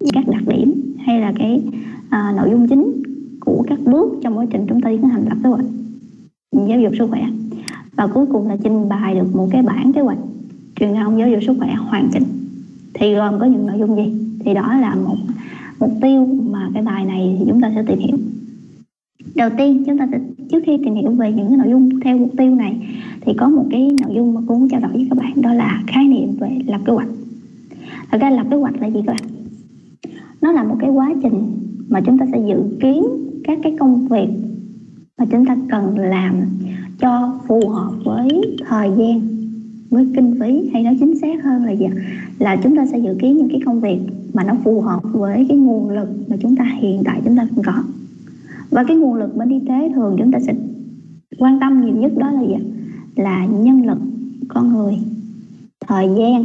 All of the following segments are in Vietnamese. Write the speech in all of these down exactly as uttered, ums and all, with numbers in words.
các đặc điểm hay là cái à, nội dung chính của các bước trong quá trình chúng ta tiến hành lập kế hoạch giáo dục sức khỏe. Và cuối cùng là trình bày được một cái bản kế hoạch truyền thông giáo dục sức khỏe hoàn chỉnh. Thì gồm có những nội dung gì? Thì đó là một mục tiêu mà cái bài này thì chúng ta sẽ tìm hiểu. Đầu tiên chúng ta sẽ, trước khi tìm hiểu về những cái nội dung theo mục tiêu này, thì có một cái nội dung mà cô muốn trao đổi với các bạn, đó là khái niệm về lập kế hoạch. Thật ra lập kế hoạch là gì các bạn? Nó là một cái quá trình mà chúng ta sẽ dự kiến các cái công việc mà chúng ta cần làm cho phù hợp với thời gian, với kinh phí, hay nói chính xác hơn là gì? Là chúng ta sẽ dự kiến những cái công việc mà nó phù hợp với cái nguồn lực mà chúng ta hiện tại chúng ta đang có. Và cái nguồn lực bên y tế thường chúng ta sẽ quan tâm nhiều nhất đó là gì? Là nhân lực, con người, thời gian,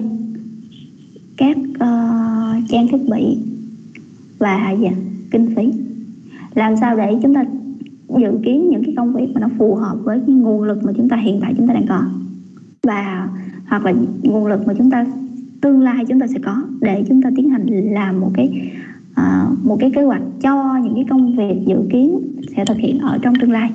các uh, trang thiết bị và gì? Kinh phí. Làm sao để chúng ta dự kiến những cái công việc mà nó phù hợp với cái nguồn lực mà chúng ta hiện tại chúng ta đang có, và hoặc là nguồn lực mà chúng ta tương lai chúng ta sẽ có, để chúng ta tiến hành làm một cái uh, một cái kế hoạch cho những cái công việc dự kiến sẽ thực hiện ở trong tương lai.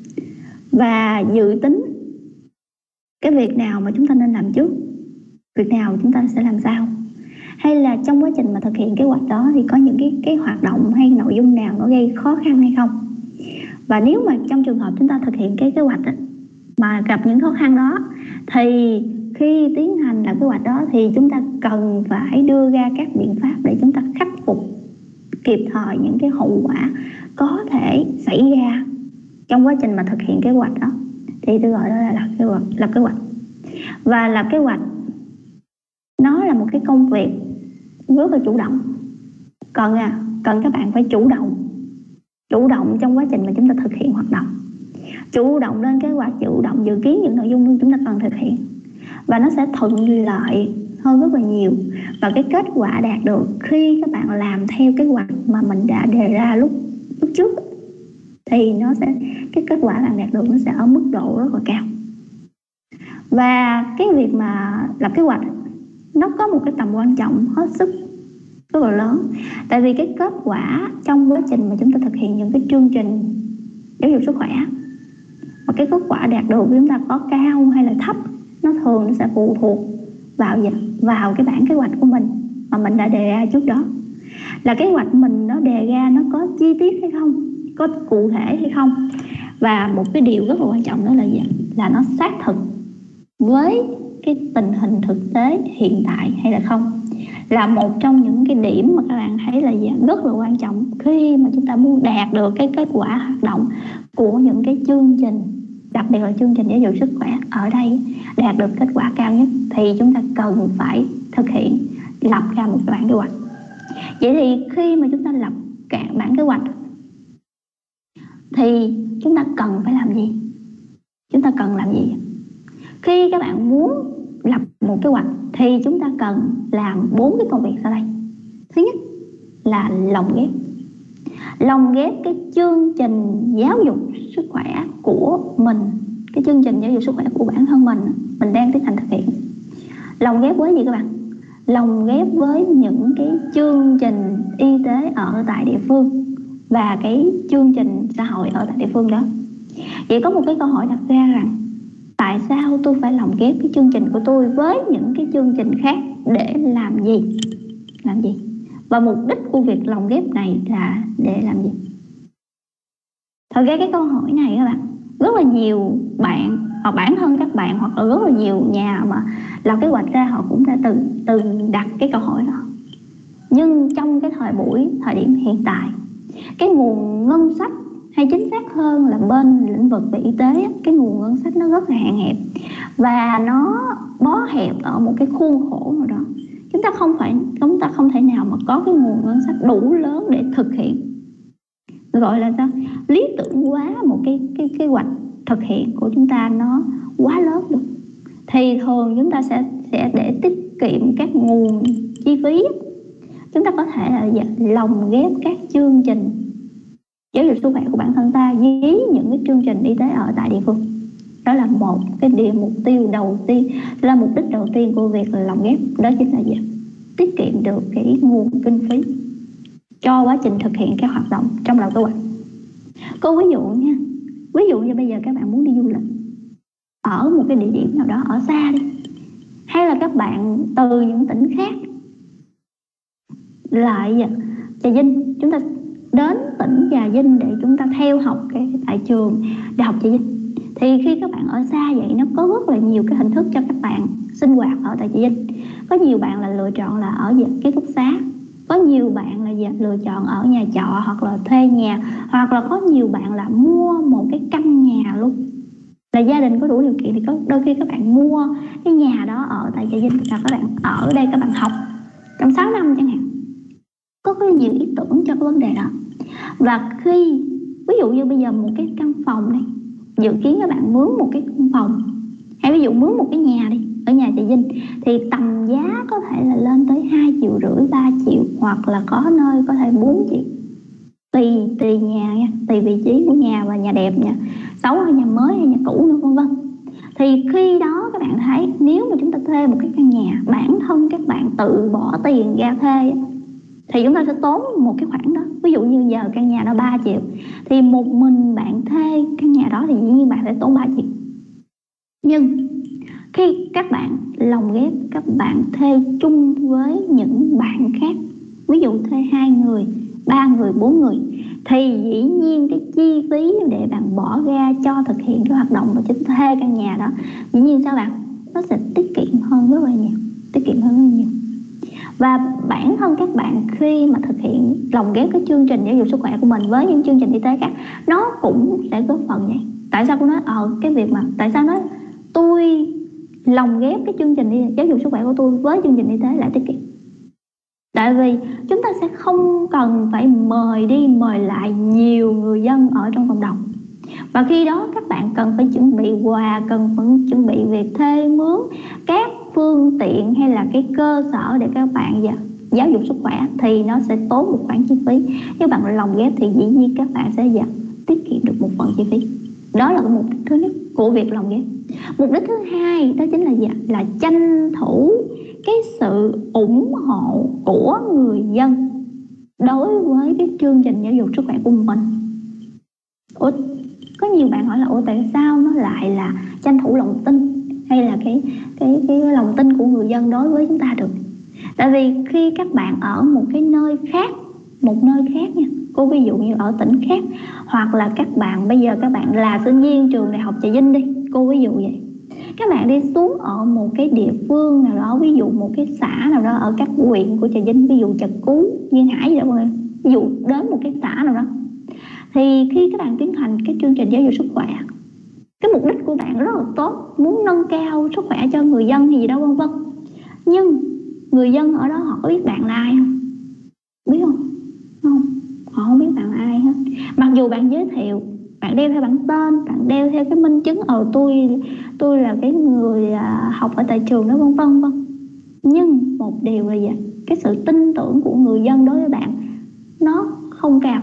Và dự tính cái việc nào mà chúng ta nên làm trước, việc nào chúng ta sẽ làm sau, hay là trong quá trình mà thực hiện kế hoạch đó thì có những cái, cái hoạt động hay nội dung nào nó gây khó khăn hay không. Và nếu mà trong trường hợp chúng ta thực hiện cái kế hoạch ấy, mà gặp những khó khăn đó, thì khi tiến hành làm kế hoạch đó thì chúng ta cần phải đưa ra các biện pháp để chúng ta khắc phục kịp thời những cái hậu quả có thể xảy ra trong quá trình mà thực hiện kế hoạch đó. Thì tôi gọi đó là lập kế hoạch. Lập kế hoạch và lập kế hoạch nó là một cái công việc rất là chủ động. Cần à, cần các bạn phải chủ động chủ động trong quá trình mà chúng ta thực hiện hoạt động, chủ động lên kế hoạch, chủ động dự kiến những nội dung chúng ta cần thực hiện, và nó sẽ thuận lợi hơn rất là nhiều. Và cái kết quả đạt được khi các bạn làm theo kế hoạch mà mình đã đề ra lúc lúc trước thì nó sẽ, cái kết quả bạn đạt được nó sẽ ở mức độ rất là cao. Và cái việc mà lập kế hoạch nó có một cái tầm quan trọng hết sức rất là lớn. Tại vì cái kết quả trong quá trình mà chúng ta thực hiện những cái chương trình giáo dục sức khỏe, và cái kết quả đạt được của chúng ta có cao hay là thấp, nó thường nó sẽ phụ thuộc vào gì? Vào cái bản kế hoạch của mình mà mình đã đề ra trước đó. Là kế hoạch mình nó đề ra nó có chi tiết hay không, có cụ thể hay không. Và một cái điều rất là quan trọng đó là gì? Là nó xác thực với cái tình hình thực tế hiện tại hay là không. Là một trong những cái điểm mà các bạn thấy là gì? Rất là quan trọng khi mà chúng ta muốn đạt được cái kết quả hoạt động của những cái chương trình, đặc biệt là chương trình giáo dục sức khỏe ở đây đạt được kết quả cao nhất, thì chúng ta cần phải thực hiện lập ra một cái bản kế hoạch. Vậy thì khi mà chúng ta lập cả bản kế hoạch thì chúng ta cần phải làm gì? Chúng ta cần làm gì? Khi các bạn muốn lập một kế hoạch thì chúng ta cần làm bốn cái công việc sau đây. Thứ nhất là lồng ghép. Lồng ghép cái chương trình giáo dục sức khỏe của mình, cái chương trình giáo dục sức khỏe của bản thân mình mình đang tiến hành thực hiện. Lồng ghép với gì các bạn? Lồng ghép với những cái chương trình y tế ở tại địa phương và cái chương trình xã hội ở tại địa phương đó. Vậy có một cái câu hỏi đặt ra rằng tại sao tôi phải lồng ghép cái chương trình của tôi với những cái chương trình khác, để làm gì? Làm gì? Và mục đích của việc lồng ghép này là để làm gì? Thật ra cái câu hỏi này các bạn, rất là nhiều bạn hoặc bản thân các bạn hoặc là rất là nhiều nhà mà lập kế hoạch ra họ cũng đã từng từng đặt cái câu hỏi đó. Nhưng trong cái thời buổi thời điểm hiện tại, cái nguồn ngân sách, hay chính xác hơn là bên lĩnh vực về y tế, cái nguồn ngân sách nó rất là hạn hẹp và nó bó hẹp ở một cái khuôn khổ nào đó. Chúng ta không phải chúng ta không thể nào mà có cái nguồn ngân sách đủ lớn để thực hiện, gọi là sao, lý tưởng quá một cái cái kế hoạch thực hiện của chúng ta nó quá lớn được. Thì thường chúng ta sẽ sẽ để tiết kiệm các nguồn chi phí, chúng ta có thể là lồng ghép các chương trình giáo dục sức khỏe của bản thân ta với những cái chương trình y tế ở tại địa phương. Đó là một cái điều mục tiêu đầu tiên, là mục đích đầu tiên của việc lồng ghép. Đó chính là gì? Tiết kiệm được cái nguồn kinh phí cho quá trình thực hiện các hoạt động trong lập kế hoạch. Cô ví dụ nha, ví dụ như bây giờ các bạn muốn đi du lịch ở một cái địa điểm nào đó ở xa đi, hay là các bạn từ những tỉnh khác lại Trà Vinh, chúng ta đến tỉnh Trà Vinh để chúng ta theo học cái tại trường Đại học Trà Vinh. Thì khi các bạn ở xa vậy, nó có rất là nhiều cái hình thức cho các bạn sinh hoạt ở tại Trà Vinh. Có nhiều bạn là lựa chọn là ở ký túc xá, có nhiều bạn là lựa chọn ở nhà trọ hoặc là thuê nhà, hoặc là có nhiều bạn là mua một cái căn nhà luôn. Là gia đình có đủ điều kiện thì có đôi khi các bạn mua cái nhà đó ở tại Trà Vinh, là các bạn ở đây các bạn học trong sáu năm chẳng hạn. Có rất nhiều ý tưởng cho cái vấn đề đó. Và khi ví dụ như bây giờ một cái căn phòng này, dự kiến các bạn mướn một cái căn phòng, hay ví dụ mướn một cái nhà đi ở nhà Trà Vinh, thì tầm giá có thể là lên tới hai triệu rưỡi, ba triệu, hoặc là có nơi có thể bốn triệu, tùy tùy nhà nha, tùy vị trí của nhà và nhà đẹp, nhà xấu hay nhà mới hay nhà cũ nữa, vân vân. Thì khi đó các bạn thấy nếu mà chúng ta thuê một cái căn nhà, bản thân các bạn tự bỏ tiền ra thuê thì chúng ta sẽ tốn một cái khoản đó. Ví dụ như giờ căn nhà đó ba triệu, thì một mình bạn thuê căn nhà đó thì dĩ nhiên bạn sẽ tốn ba triệu. Nhưng khi các bạn lồng ghép, các bạn thuê chung với những bạn khác, ví dụ thuê hai người, ba người, bốn người, thì dĩ nhiên cái chi phí để bạn bỏ ra cho thực hiện cái hoạt động và chính thuê căn nhà đó, dĩ nhiên sao bạn, nó sẽ tiết kiệm hơn rất là nhiều, tiết kiệm hơn rất là nhiều. Và bản thân các bạn khi mà thực hiện lồng ghép cái chương trình giáo dục sức khỏe của mình với những chương trình y tế khác, nó cũng sẽ góp phần vậy. Tại sao cô nói ờ cái việc mà tại sao nói tôi lồng ghép cái chương trình giáo dục sức khỏe của tôi với chương trình y tế lại tiết kiệm? Tại vì chúng ta sẽ không cần phải mời đi mời lại nhiều người dân ở trong cộng đồng. Và khi đó các bạn cần phải chuẩn bị quà, cần phải chuẩn bị việc thuê mướn các phương tiện hay là cái cơ sở để các bạn giáo dục sức khỏe, thì nó sẽ tốn một khoản chi phí. Nếu bạn lồng ghép thì dĩ nhiên các bạn sẽ tiết kiệm được một phần chi phí. Đó là cái mục đích thứ nhất của việc lồng ghép. Mục đích thứ hai đó chính là gì? Là tranh thủ cái sự ủng hộ của người dân đối với cái chương trình giáo dục sức khỏe của mình. Ủa, có nhiều bạn hỏi là ủa tại sao nó lại là tranh thủ lòng tin hay là cái cái cái lòng tin của người dân đối với chúng ta được? Tại vì khi các bạn ở một cái nơi khác, một nơi khác nha, cô ví dụ như ở tỉnh khác, hoặc là các bạn bây giờ các bạn là sinh viên trường Đại học Trà Vinh đi, cô ví dụ vậy. Các bạn đi xuống ở một cái địa phương nào đó, ví dụ một cái xã nào đó ở các huyện của Trà Vinh, ví dụ Trà Cú, Duyên Hải gì đó mọi người, ví dụ đến một cái xã nào đó, thì khi các bạn tiến hành cái chương trình giáo dục sức khỏe, cái mục đích của bạn rất là tốt, muốn nâng cao sức khỏe cho người dân hay gì đó vân vân. Nhưng người dân ở đó họ có biết bạn là ai không? Biết không? Không, họ không biết bạn là ai hết. Mặc dù bạn giới thiệu, bạn đeo theo bản tên, bạn đeo theo cái minh chứng ờ tôi tôi là cái người học ở tại trường đó vân vân vân. Nhưng một điều là gì? Cái sự tin tưởng của người dân đối với bạn nó không cao.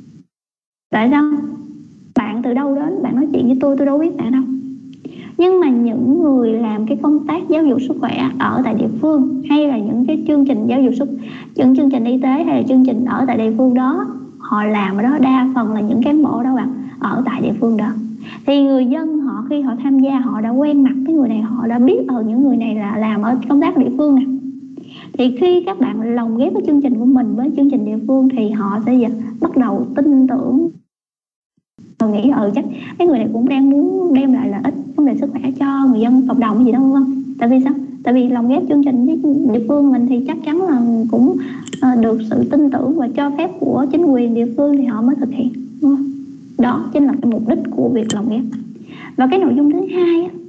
Tại sao? Bạn từ đâu đến, bạn nói chuyện với tôi, tôi đâu biết bạn đâu. Nhưng mà những người làm cái công tác giáo dục sức khỏe ở tại địa phương, hay là những cái chương trình giáo dục sức, những chương trình y tế hay là chương trình ở tại địa phương đó, họ làm ở đó đa phần là những cán bộ đó bạn ở tại địa phương đó. Thì người dân họ khi họ tham gia, họ đã quen mặt cái người này, họ đã biết ở những người này là làm ở công tác địa phương nè. Thì khi các bạn lồng ghép cái chương trình của mình với chương trình địa phương thì họ sẽ bắt đầu tin tưởng. Tôi nghĩ ừ chắc mấy người này cũng đang muốn đem lại lợi ích vấn đề sức khỏe cho người dân cộng đồng gì đó vân vân. Tại vì sao? Tại vì lồng ghép chương trình với địa phương mình thì chắc chắn là cũng uh, được sự tin tưởng và cho phép của chính quyền địa phương thì họ mới thực hiện. Đúng không? Đó chính là cái mục đích của việc lồng ghép. Và cái nội dung thứ hai á,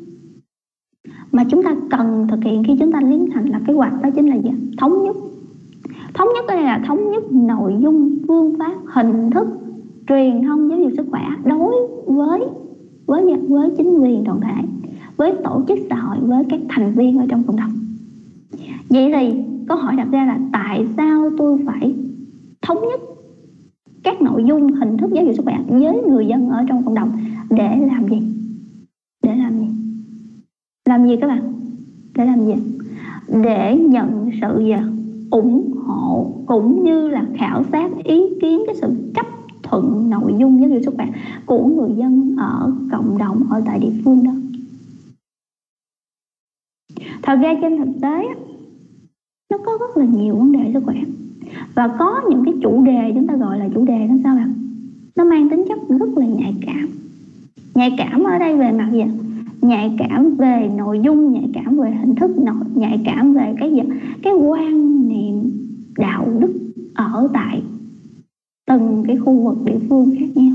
mà chúng ta cần thực hiện khi chúng ta tiến hành là kế hoạch, đó chính là gì? Thống nhất. Thống nhất ở đây là thống nhất nội dung, phương pháp, hình thức truyền thông giáo dục sức khỏe đối với với với chính quyền đoàn thể, với tổ chức xã hội, với các thành viên ở trong cộng đồng. Vậy thì câu hỏi đặt ra là tại sao tôi phải thống nhất các nội dung, hình thức giáo dục sức khỏe với người dân ở trong cộng đồng? Để làm gì? Để làm gì? Làm gì các bạn? Để làm gì? Để nhận sự ủng hộ cũng như là khảo sát ý kiến, cái sự chấp thuận nội dung giáo dục sức khỏe của người dân ở cộng đồng ở tại địa phương đó. Thật ra trên thực tế nó có rất là nhiều vấn đề sức khỏe, và có những cái chủ đề chúng ta gọi là chủ đề nó sao bạn, nó mang tính chất rất là nhạy cảm. Nhạy cảm ở đây về mặt gì? Nhạy cảm về nội dung, nhạy cảm về hình thức, nhạy cảm về cái gì? Cái quan niệm đạo đức ở tại từng cái khu vực địa phương khác nhau.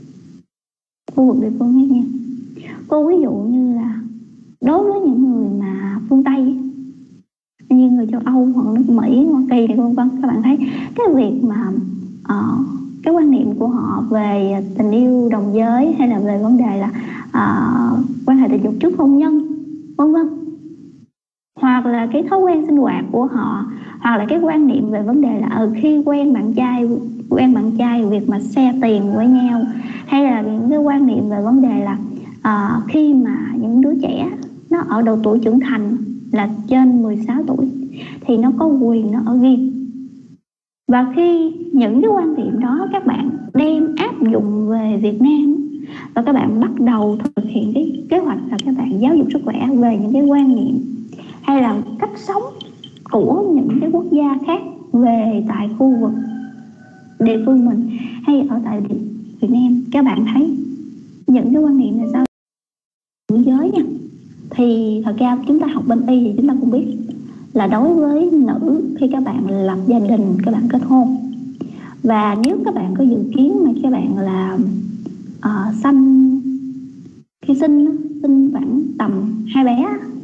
Khu vực địa phương khác nhau. Cô ví dụ như là đối với những người mà phương Tây, như người châu Âu hoặc nước Mỹ, Hoa Kỳ này vân vân, các bạn thấy cái việc mà uh, cái quan niệm của họ về tình yêu đồng giới, hay là về vấn đề là uh, quan hệ tình dục trước hôn nhân vân vân, hoặc là cái thói quen sinh hoạt của họ, hoặc là cái quan niệm về vấn đề là ở khi quen bạn trai quen bạn trai việc mà share tiền với nhau, hay là những cái quan niệm về vấn đề là uh, khi mà những đứa trẻ nó ở độ tuổi trưởng thành là trên mười sáu tuổi thì nó có quyền nó ở riêng. Và khi những cái quan điểm đó các bạn đem áp dụng về Việt Nam, và các bạn bắt đầu thực hiện cái kế hoạch là các bạn giáo dục sức khỏe về những cái quan niệm hay là cách sống của những cái quốc gia khác về tại khu vực địa phương mình hay ở tại Việt Nam, các bạn thấy những cái quan niệm này sao nữ giới nha. Thì thật ra chúng ta học bên y thì chúng ta cũng biết là đối với nữ, khi các bạn lập gia đình, các bạn kết hôn, và nếu các bạn có dự kiến mà các bạn là uh, sanh, khi sinh sinh khoảng tầm hai bé,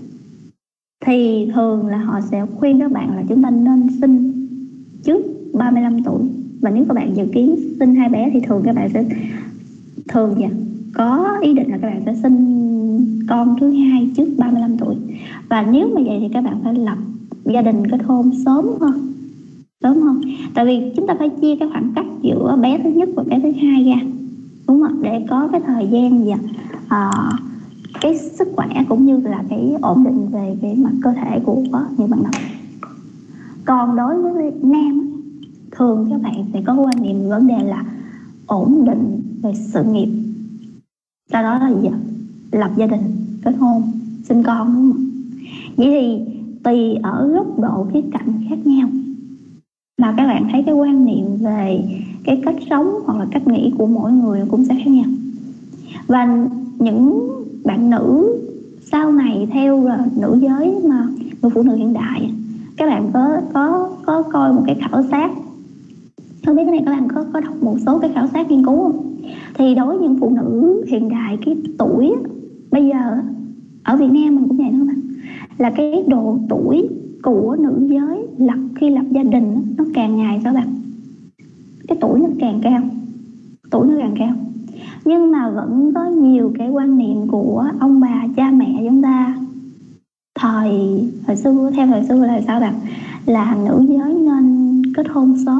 thì thường là họ sẽ khuyên các bạn là chúng ta nên sinh trước ba mươi lăm tuổi. Và nếu các bạn dự kiến sinh hai bé thì thường các bạn sẽ thường dạ, có ý định là các bạn sẽ sinh con thứ hai trước ba mươi lăm tuổi. Và nếu mà vậy thì các bạn phải lập gia đình kết hôn sớm hơn, sớm hơn. Tại vì chúng ta phải chia cái khoảng cách giữa bé thứ nhất và bé thứ hai ra, đúng không? Để có cái thời gian và uh, cái sức khỏe cũng như là cái ổn định về cái mặt cơ thể của những bạn nào. Còn đối với nam, thường các bạn sẽ có quan niệm vấn đề là ổn định về sự nghiệp. Sau đó là gì? Lập gia đình, kết hôn, sinh con, đúng không? Vậy thì tùy ở góc độ khía cạnh khác nhau mà các bạn thấy cái quan niệm về cái cách sống hoặc là cách nghĩ của mỗi người cũng sẽ khác nhau. Và những bạn nữ sau này theo là nữ giới mà người phụ nữ hiện đại, các bạn có có có coi một cái khảo sát, không biết cái này các bạn có có đọc một số cái khảo sát nghiên cứu không? Thì đối với những phụ nữ hiện đại, cái tuổi bây giờ ở Việt Nam mình cũng vậy đó các bạn, là cái độ tuổi của nữ giới lập khi lập gia đình nó càng ngày các bạn, cái tuổi nó càng cao, tuổi nó càng cao. Nhưng mà vẫn có nhiều cái quan niệm của ông bà cha mẹ chúng ta thời thời xưa, theo thời xưa là sao bạn, là nữ giới nên kết hôn sớm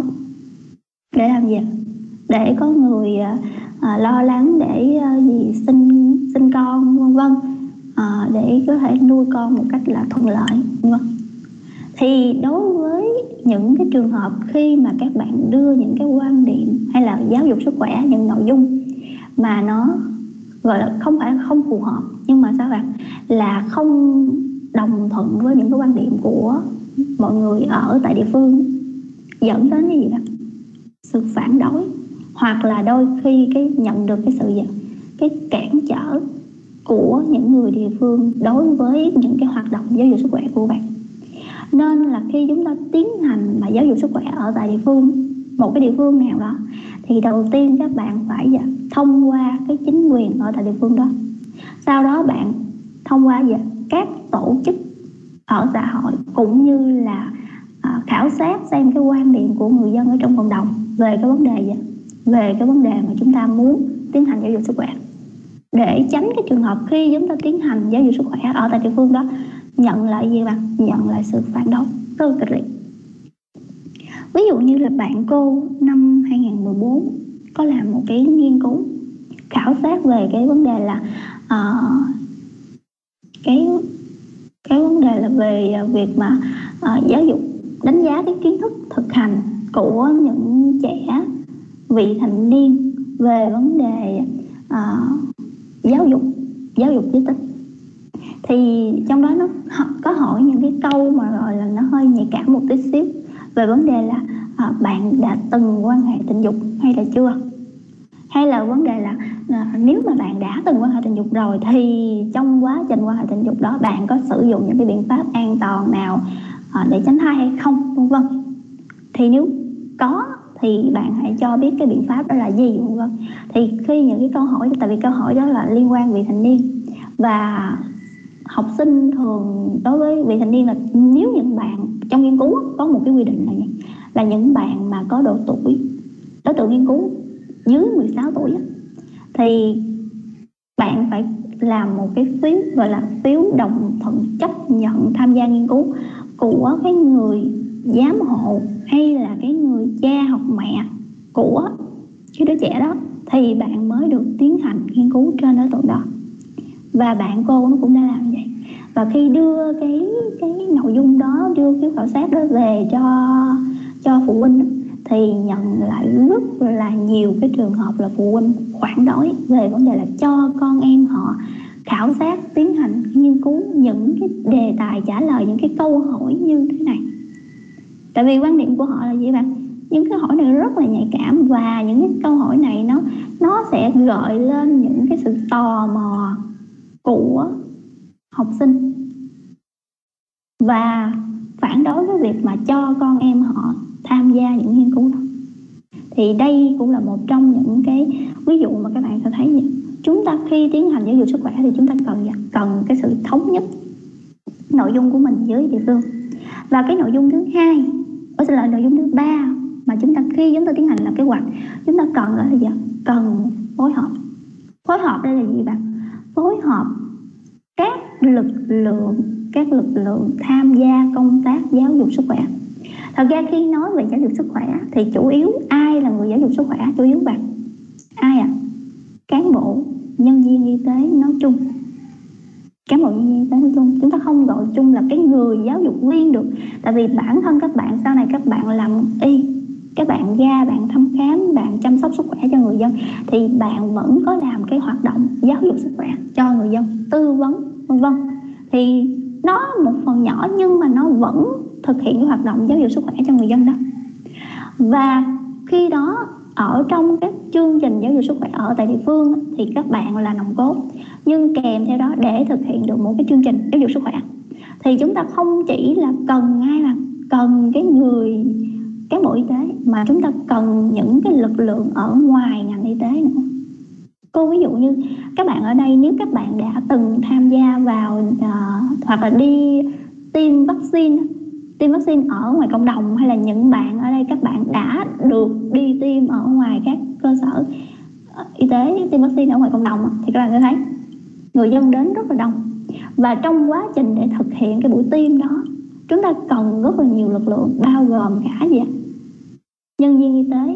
để làm gì? Để có người à, lo lắng để à, gì sinh sinh con vân vân, à, để có thể nuôi con một cách là thuận lợi vân vân. Thì đối với những cái trường hợp khi mà các bạn đưa những cái quan điểm hay là giáo dục sức khỏe, những nội dung mà nó gọi là không phải là không phù hợp, nhưng mà sao bạn, là không đồng thuận với những cái quan điểm của mọi người ở tại địa phương, dẫn đến cái gì đó, sự phản đối, hoặc là đôi khi cái nhận được cái sự gì, cái cản trở của những người địa phương đối với những cái hoạt động giáo dục sức khỏe của bạn. Nên là khi chúng ta tiến hành mà giáo dục sức khỏe ở tại địa phương, một cái địa phương nào đó, thì đầu tiên các bạn phải dạ, thông qua cái chính quyền ở tại địa phương đó. Sau đó bạn thông qua dạ, các tổ chức ở xã hội, cũng như là à, khảo sát xem cái quan điểm của người dân ở trong cộng đồng về cái vấn đề dạ, về cái vấn đề mà chúng ta muốn tiến hành giáo dục sức khỏe, để tránh cái trường hợp khi chúng ta tiến hành giáo dục sức khỏe ở tại địa phương đó nhận lại gì bạn, nhận lại sự phản đối rất là kịch liệt. Ví dụ như là bạn cô năm hai không một bốn có làm một cái nghiên cứu khảo sát về cái vấn đề là uh, cái cái vấn đề là về việc mà uh, giáo dục đánh giá cái kiến thức thực hành của những trẻ vị thành niên về vấn đề uh, giáo dục giáo dục trí thức. Thì trong đó nó có hỏi những cái câu mà gọi là nó hơi nhạy cảm một tí xíu về vấn đề là uh, bạn đã từng quan hệ tình dục hay là chưa, hay là vấn đề là uh, nếu mà bạn đã từng quan hệ tình dục rồi thì trong quá trình quan hệ tình dục đó bạn có sử dụng những cái biện pháp an toàn nào uh, để tránh thai hay không, vân vân. Thì nếu có thì bạn hãy cho biết cái biện pháp đó là gì, vân vân. Thì khi những cái câu hỏi, tại vì câu hỏi đó là liên quan vị thành niên, và học sinh thường đối với vị thành niên là nếu những bạn trong nghiên cứu có một cái quy định là là những bạn mà có độ tuổi, đối tượng nghiên cứu dưới mười sáu tuổi thì bạn phải làm một cái phiếu gọi là phiếu đồng thuận chấp nhận tham gia nghiên cứu của cái người giám hộ hay là cái người cha hoặc mẹ của cái đứa trẻ đó, thì bạn mới được tiến hành nghiên cứu trên đối tượng đó. Và bạn cô nó cũng đã làm vậy. Và khi đưa cái cái nội dung đó, đưa cái khảo sát đó về cho cho phụ huynh thì nhận lại rất là nhiều cái trường hợp là phụ huynh phản đối về vấn đề là cho con em họ khảo sát, tiến hành nghiên cứu những cái đề tài trả lời những cái câu hỏi như thế này. Tại vì quan điểm của họ là gì bạn? Những cái hỏi này rất là nhạy cảm, và những cái câu hỏi này nó nó sẽ gợi lên những cái sự tò mò của học sinh và phản đối với việc mà cho con em họ tham gia những nghiên cứu đó. Thì đây cũng là một trong những cái ví dụ mà các bạn sẽ thấy vậy. Chúng ta khi tiến hành giáo dục sức khỏe thì chúng ta cần cần cái sự thống nhất nội dung của mình với địa phương. Và cái nội dung thứ hai, đó sẽ là nội dung thứ ba mà chúng ta khi chúng ta tiến hành làm kế hoạch, chúng ta cần là gì? Cần phối hợp. Phối hợp đây là gì bạn? Phối hợp các lực lượng các lực lượng tham gia công tác giáo dục sức khỏe. Thật ra khi nói về giáo dục sức khỏe thì chủ yếu ai là người giáo dục sức khỏe? Chủ yếu bạn ai ạ? À? Cán bộ, nhân viên y tế nói chung. Cán bộ nhân viên y tế nói chung. Chúng ta không gọi chung là cái người giáo dục viên được. Tại vì bản thân các bạn sau này các bạn làm y, các bạn ra bạn thăm khám, bạn chăm sóc sức khỏe cho người dân, thì bạn vẫn có làm cái hoạt động giáo dục sức khỏe cho người dân, tư vấn vân vân. Thì nó một phần nhỏ nhưng mà nó vẫn thực hiện cái hoạt động giáo dục sức khỏe cho người dân đó. Và khi đó ở trong các chương trình giáo dục sức khỏe ở tại địa phương thì các bạn là nòng cốt, nhưng kèm theo đó để thực hiện được một cái chương trình giáo dục sức khỏe thì chúng ta không chỉ là cần ai mà cần cái người cán bộ y tế, mà chúng ta cần những cái lực lượng ở ngoài ngành y tế nữa. Cô ví dụ như các bạn ở đây, nếu các bạn đã từng tham gia vào uh, hoặc là đi tiêm vaccine tiêm vaccine ở ngoài cộng đồng, hay là những bạn ở đây các bạn đã được đi tiêm ở ngoài các cơ sở y tế tiêm vaccine ở ngoài cộng đồng, thì các bạn sẽ thấy người dân đến rất là đông. Và trong quá trình để thực hiện cái buổi tiêm đó, chúng ta cần rất là nhiều lực lượng, bao gồm cả gì? Nhân viên y tế,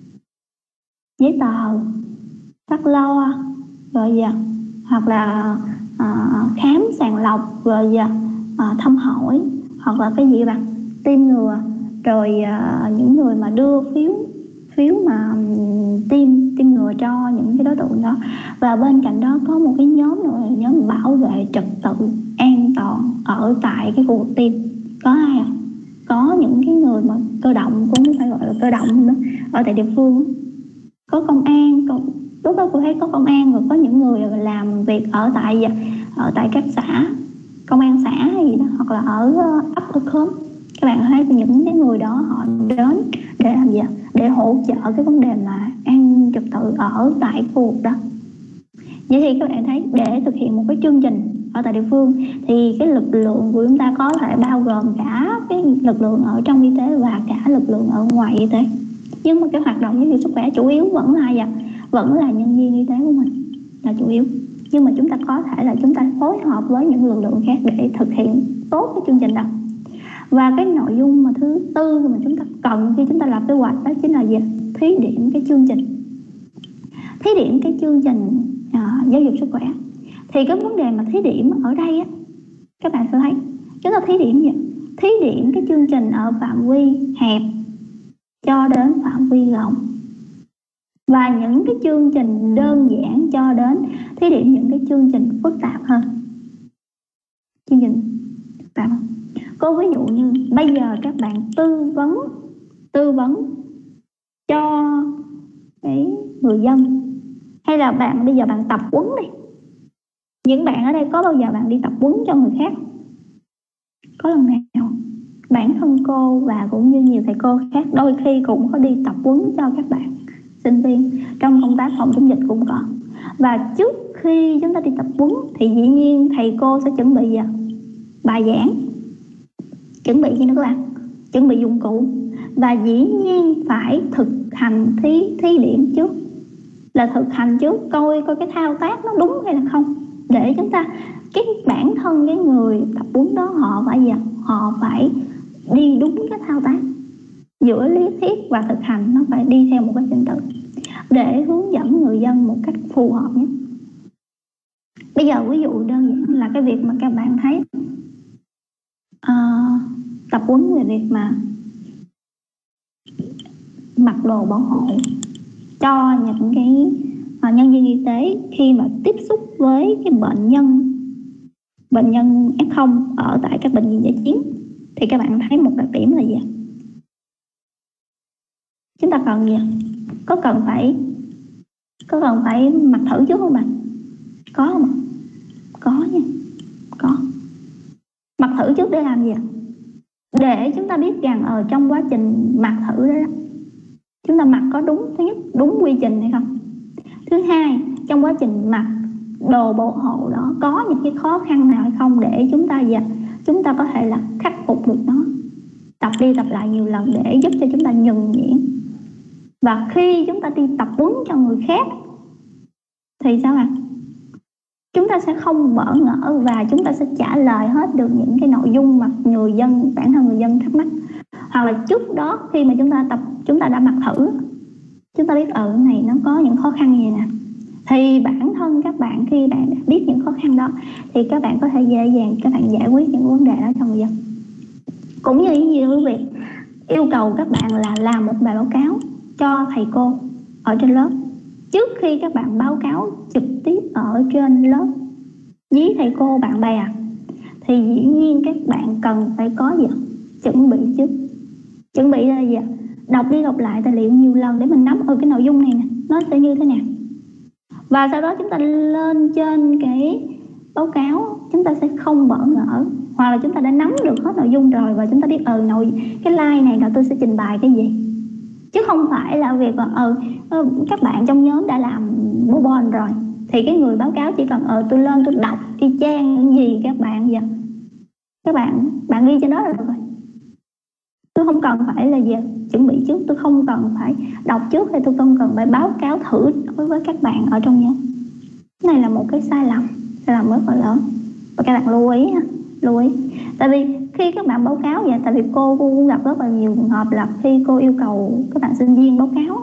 giấy tờ, phát lo, rồi gì? Hoặc là uh, khám sàng lọc, rồi gì? Uh, thăm hỏi, hoặc là cái gì bạn? Tiêm ngừa, rồi uh, những người mà đưa phiếu phiếu mà um, tiêm tiêm ngừa cho những cái đối tượng đó. Và bên cạnh đó có một cái nhóm nữa là nhóm bảo vệ trật tự an toàn ở tại cái khu vực tiêm. Có ai ạ? À? Có những cái người mà cơ động, cũng phải gọi là cơ động nữa, ở tại địa phương. Có công an, lúc đó cô thấy có công an, rồi có những người làm việc ở tại ở tại các xã, công an xã hay gì đó, hoặc là ở ấp ở khóm. Các bạn thấy những cái người đó họ đến để làm gì? Để hỗ trợ cái vấn đề mà an trật tự ở tại khu vực đó. Vậy thì các bạn thấy để thực hiện một cái chương trình ở tại địa phương thì cái lực lượng của chúng ta có thể bao gồm cả cái lực lượng ở trong y tế và cả lực lượng ở ngoài y tế. Nhưng mà cái hoạt động giáo dục sức khỏe chủ yếu vẫn là gì? Vẫn là nhân viên y tế của mình là chủ yếu. Nhưng mà chúng ta có thể là chúng ta phối hợp với những lực lượng khác để thực hiện tốt cái chương trình đó. Và cái nội dung mà thứ tư mà chúng ta cần khi chúng ta lập kế hoạch đó chính là gì? Thí điểm cái chương trình. Thí điểm cái chương trình à, giáo dục sức khỏe. Thì cái vấn đề mà thí điểm ở đây á, các bạn sẽ thấy chúng ta thí điểm gì? thí điểm cái chương trình ở phạm vi hẹp cho đến phạm vi rộng, và những cái chương trình đơn giản cho đến thí điểm những cái chương trình phức tạp hơn. Chương trình phức tạp hơn. Cô ví dụ như bây giờ các bạn tư vấn tư vấn cho cái người dân, hay là bạn bây giờ bạn tập huấn đi. Những bạn ở đây có bao giờ bạn đi tập huấn cho người khác? Có lần nào? Bản thân cô và cũng như nhiều thầy cô khác đôi khi cũng có đi tập huấn cho các bạn sinh viên trong công tác phòng chống dịch cũng có. Và trước khi chúng ta đi tập huấn thì dĩ nhiên thầy cô sẽ chuẩn bị bài giảng, chuẩn bị gì nữa các bạn? Chuẩn bị dụng cụ, và dĩ nhiên phải thực hành thí thí điểm trước, là thực hành trước, coi coi cái thao tác nó đúng hay là không, để chúng ta cái bản thân cái người tập huấn đó họ phải gì? Họ phải đi đúng cái thao tác giữa lý thuyết và thực hành, nó phải đi theo một cái trình tự để hướng dẫn người dân một cách phù hợp nhất. Bây giờ ví dụ đơn giản là cái việc mà các bạn thấy uh, tập huấn về việc mà mặc đồ bảo hộ cho những cái uh, nhân viên y tế khi mà tiếp xúc với cái bệnh nhân bệnh nhân ép không ở tại các bệnh viện dã chiến. Thì các bạn thấy một đặc điểm là gì? Chúng ta cần gì? Có cần phải có cần phải mặc thử trước không bạn? Có không? Có nha. Có. Mặc thử trước để làm gì? Để chúng ta biết rằng ở trong quá trình mặc thử đó, đó chúng ta mặc có đúng, thứ nhất đúng quy trình hay không? Thứ hai, trong quá trình mặc đồ bảo hộ đó có những cái khó khăn nào hay không, để chúng ta gì? Chúng ta có thể là khắc phục được nó, tập đi tập lại nhiều lần để giúp cho chúng ta nhuần nhuyễn. Và khi chúng ta đi tập huấn cho người khác thì sao ạ? Chúng ta sẽ không bỡ ngỡ và chúng ta sẽ trả lời hết được những cái nội dung mà người dân, bản thân người dân thắc mắc. Hoặc là trước đó khi mà chúng ta tập, chúng ta đã mặc thử, chúng ta biết ở ừ, này nó có những khó khăn gì nè, thì bản thân các bạn khi bạn đã biết những khó khăn đó thì các bạn có thể dễ dàng các bạn giải quyết những vấn đề đó cho người dân. Cũng như như quý vị yêu cầu các bạn là làm một bài báo cáo cho thầy cô ở trên lớp trước khi các bạn báo cáo trực tiếp ở trên lớp với thầy cô bạn bè, thì dĩ nhiên các bạn cần phải có gì? Chuẩn bị trước. Chuẩn bị là gì? Đọc đi đọc lại tài liệu nhiều lần để mình nắm ở cái nội dung này nè, nó sẽ như thế nào. Và sau đó chúng ta lên trên cái báo cáo, chúng ta sẽ không bỡ ngỡ, hoặc là chúng ta đã nắm được hết nội dung rồi và chúng ta biết ờ nội cái slide này là tôi sẽ trình bày cái gì, chứ không phải là việc là ờ các bạn trong nhóm đã làm bố bon rồi thì cái người báo cáo chỉ cần ờ tôi lên tôi đọc y chang những gì các bạn vậy, các bạn bạn ghi trên đó là được rồi. Tôi không cần phải là gì chuẩn bị trước, tôi không cần phải đọc trước, hay tôi không cần phải báo cáo thử đối với các bạn ở trong nhóm. Cái này là một cái sai lầm, sai lầm rất là lớn, và các bạn lưu ý ha, lưu ý. Tại vì khi các bạn báo cáo vậy, tại vì cô, cô cũng gặp rất là nhiều trường hợp là khi cô yêu cầu các bạn sinh viên báo cáo,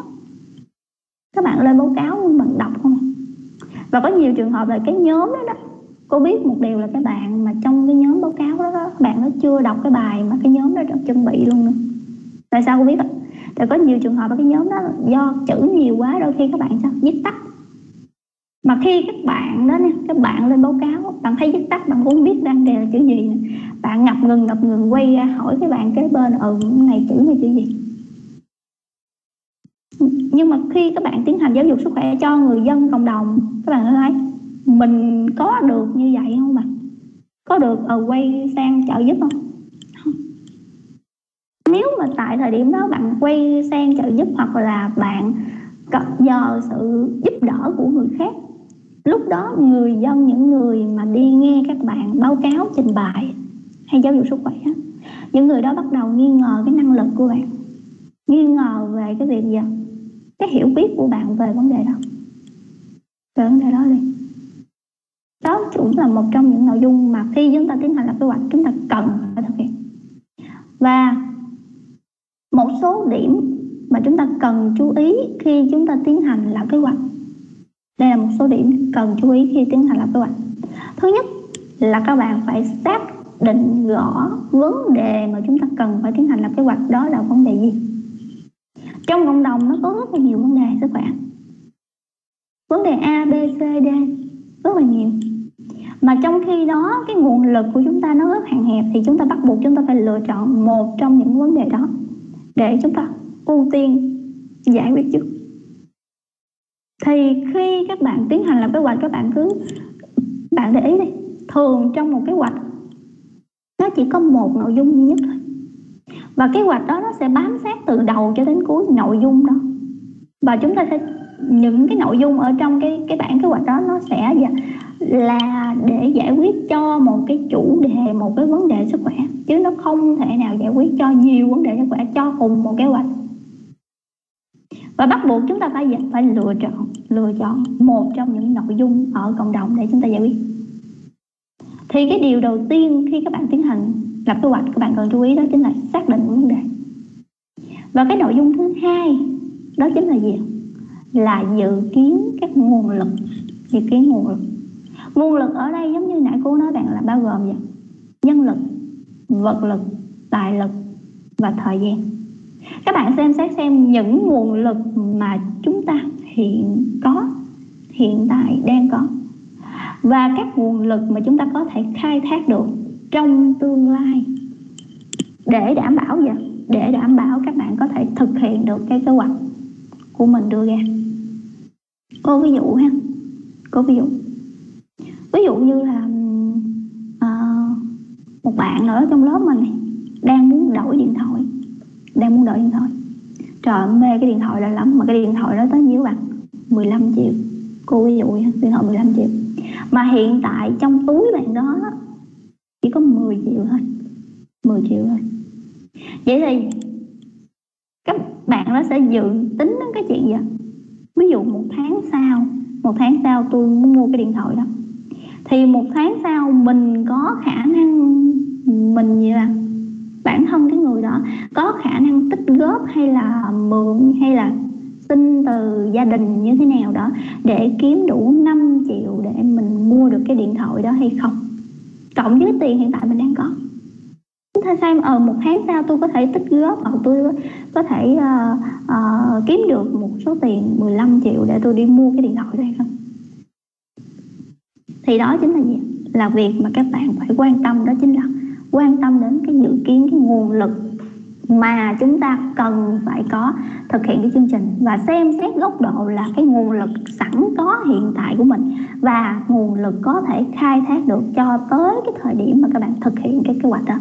các bạn lên báo cáo nhưng bằng đọc không. Và có nhiều trường hợp là cái nhóm đó đó, cô biết một điều là cái bạn mà trong cái nhóm báo cáo đó, đó bạn nó chưa đọc cái bài mà cái nhóm đó được chuẩn bị luôn nữa. Tại sao cô biết ạ? Tại có nhiều trường hợp ở cái nhóm đó do chữ nhiều quá, đôi khi các bạn sao viết tắt. Mà khi các bạn đó, các bạn lên báo cáo, bạn thấy viết tắt, bạn cũng không biết răng đề là chữ gì nữa. Bạn ngập ngừng ngập ngừng quay ra hỏi cái bạn kế bên, ừ này chữ này chữ gì. Nhưng mà khi các bạn tiến hành giáo dục sức khỏe cho người dân cộng đồng, các bạn thấy mình có được như vậy không bạn? Có được ờ, quay sang trợ giúp không? Không. Nếu mà tại thời điểm đó bạn quay sang trợ giúp, hoặc là bạn nhờ sự giúp đỡ của người khác, lúc đó người dân, những người mà đi nghe các bạn báo cáo trình bày hay giáo dục sức khỏe, những người đó bắt đầu nghi ngờ cái năng lực của bạn, nghi ngờ về cái việc gì, cái hiểu biết của bạn về vấn đề đó, về vấn đề đó đi. Đó cũng là một trong những nội dung mà khi chúng ta tiến hành lập kế hoạch chúng ta cần phải thực hiện. Và một số điểm mà chúng ta cần chú ý khi chúng ta tiến hành lập kế hoạch. Đây là một số điểm cần chú ý khi tiến hành lập kế hoạch. Thứ nhất là các bạn phải xác định rõ vấn đề mà chúng ta cần phải tiến hành lập kế hoạch đó là vấn đề gì. Trong cộng đồng nó có rất là nhiều vấn đề sức khỏe, vấn đề A, B, C, D rất là nhiều. Mà trong khi đó cái nguồn lực của chúng ta nó rất hạn hẹp, thì chúng ta bắt buộc chúng ta phải lựa chọn một trong những vấn đề đó để chúng ta ưu tiên giải quyết trước. Thì khi các bạn tiến hành lập kế hoạch, các bạn cứ bạn để ý đi, thường trong một kế hoạch nó chỉ có một nội dung duy nhất thôi, và kế hoạch đó nó sẽ bám sát từ đầu cho đến cuối nội dung đó. Và chúng ta sẽ những cái nội dung ở trong cái cái bản kế hoạch đó nó sẽ là để giải quyết cho một cái chủ đề, một cái vấn đề sức khỏe, chứ nó không thể nào giải quyết cho nhiều vấn đề sức khỏe cho cùng một kế hoạch. Và bắt buộc chúng ta phải phải lựa chọn lựa chọn một trong những nội dung ở cộng đồng để chúng ta giải quyết. Thì cái điều đầu tiên khi các bạn tiến hành lập kế hoạch, các bạn cần chú ý đó chính là xác định vấn đề. Và cái nội dung thứ hai đó chính là gì? Là dự kiến các nguồn lực. Dự kiến nguồn lực. Nguồn lực ở đây giống như nãy cô nói bạn là bao gồm gì? Nhân lực, vật lực, tài lực và thời gian. Các bạn xem xét xem những nguồn lực mà chúng ta hiện có, hiện tại đang có, và các nguồn lực mà chúng ta có thể khai thác được trong tương lai, để đảm bảo gì? Để đảm bảo các bạn có thể thực hiện được cái kế hoạch của mình đưa ra. Cô ví dụ ha, cô ví dụ ví dụ như là uh, một bạn ở trong lớp mình này đang muốn đổi điện thoại, đang muốn đổi điện thoại. Trời ơi, mê cái điện thoại đó lắm, mà cái điện thoại đó tới nhiêu bạn? mười lăm triệu. Cô ví dụ ha, điện thoại mười lăm triệu. Mà hiện tại trong túi bạn đó chỉ có mười triệu thôi. mười triệu thôi. Vậy thì các bạn nó sẽ dự tính đến cái chuyện gì? Ví dụ một tháng sau, một tháng sau tôi muốn mua cái điện thoại đó, thì một tháng sau mình có khả năng, mình như là bản thân cái người đó có khả năng tích góp hay là mượn hay là xin từ gia đình như thế nào đó để kiếm đủ năm triệu để mình mua được cái điện thoại đó hay không, cộng với tiền hiện tại mình đang có. Chúng ta xem ở một tháng sau tôi có thể tích góp, hoặc tôi có thể uh, uh, kiếm được một số tiền mười lăm triệu để tôi đi mua cái điện thoại đó hay không. Thì đó chính là gì? Là việc mà các bạn phải quan tâm, đó chính là quan tâm đến cái dự kiến, cái nguồn lực mà chúng ta cần phải có thực hiện cái chương trình, và xem xét góc độ là cái nguồn lực sẵn có hiện tại của mình và nguồn lực có thể khai thác được cho tới cái thời điểm mà các bạn thực hiện cái kế hoạch đó.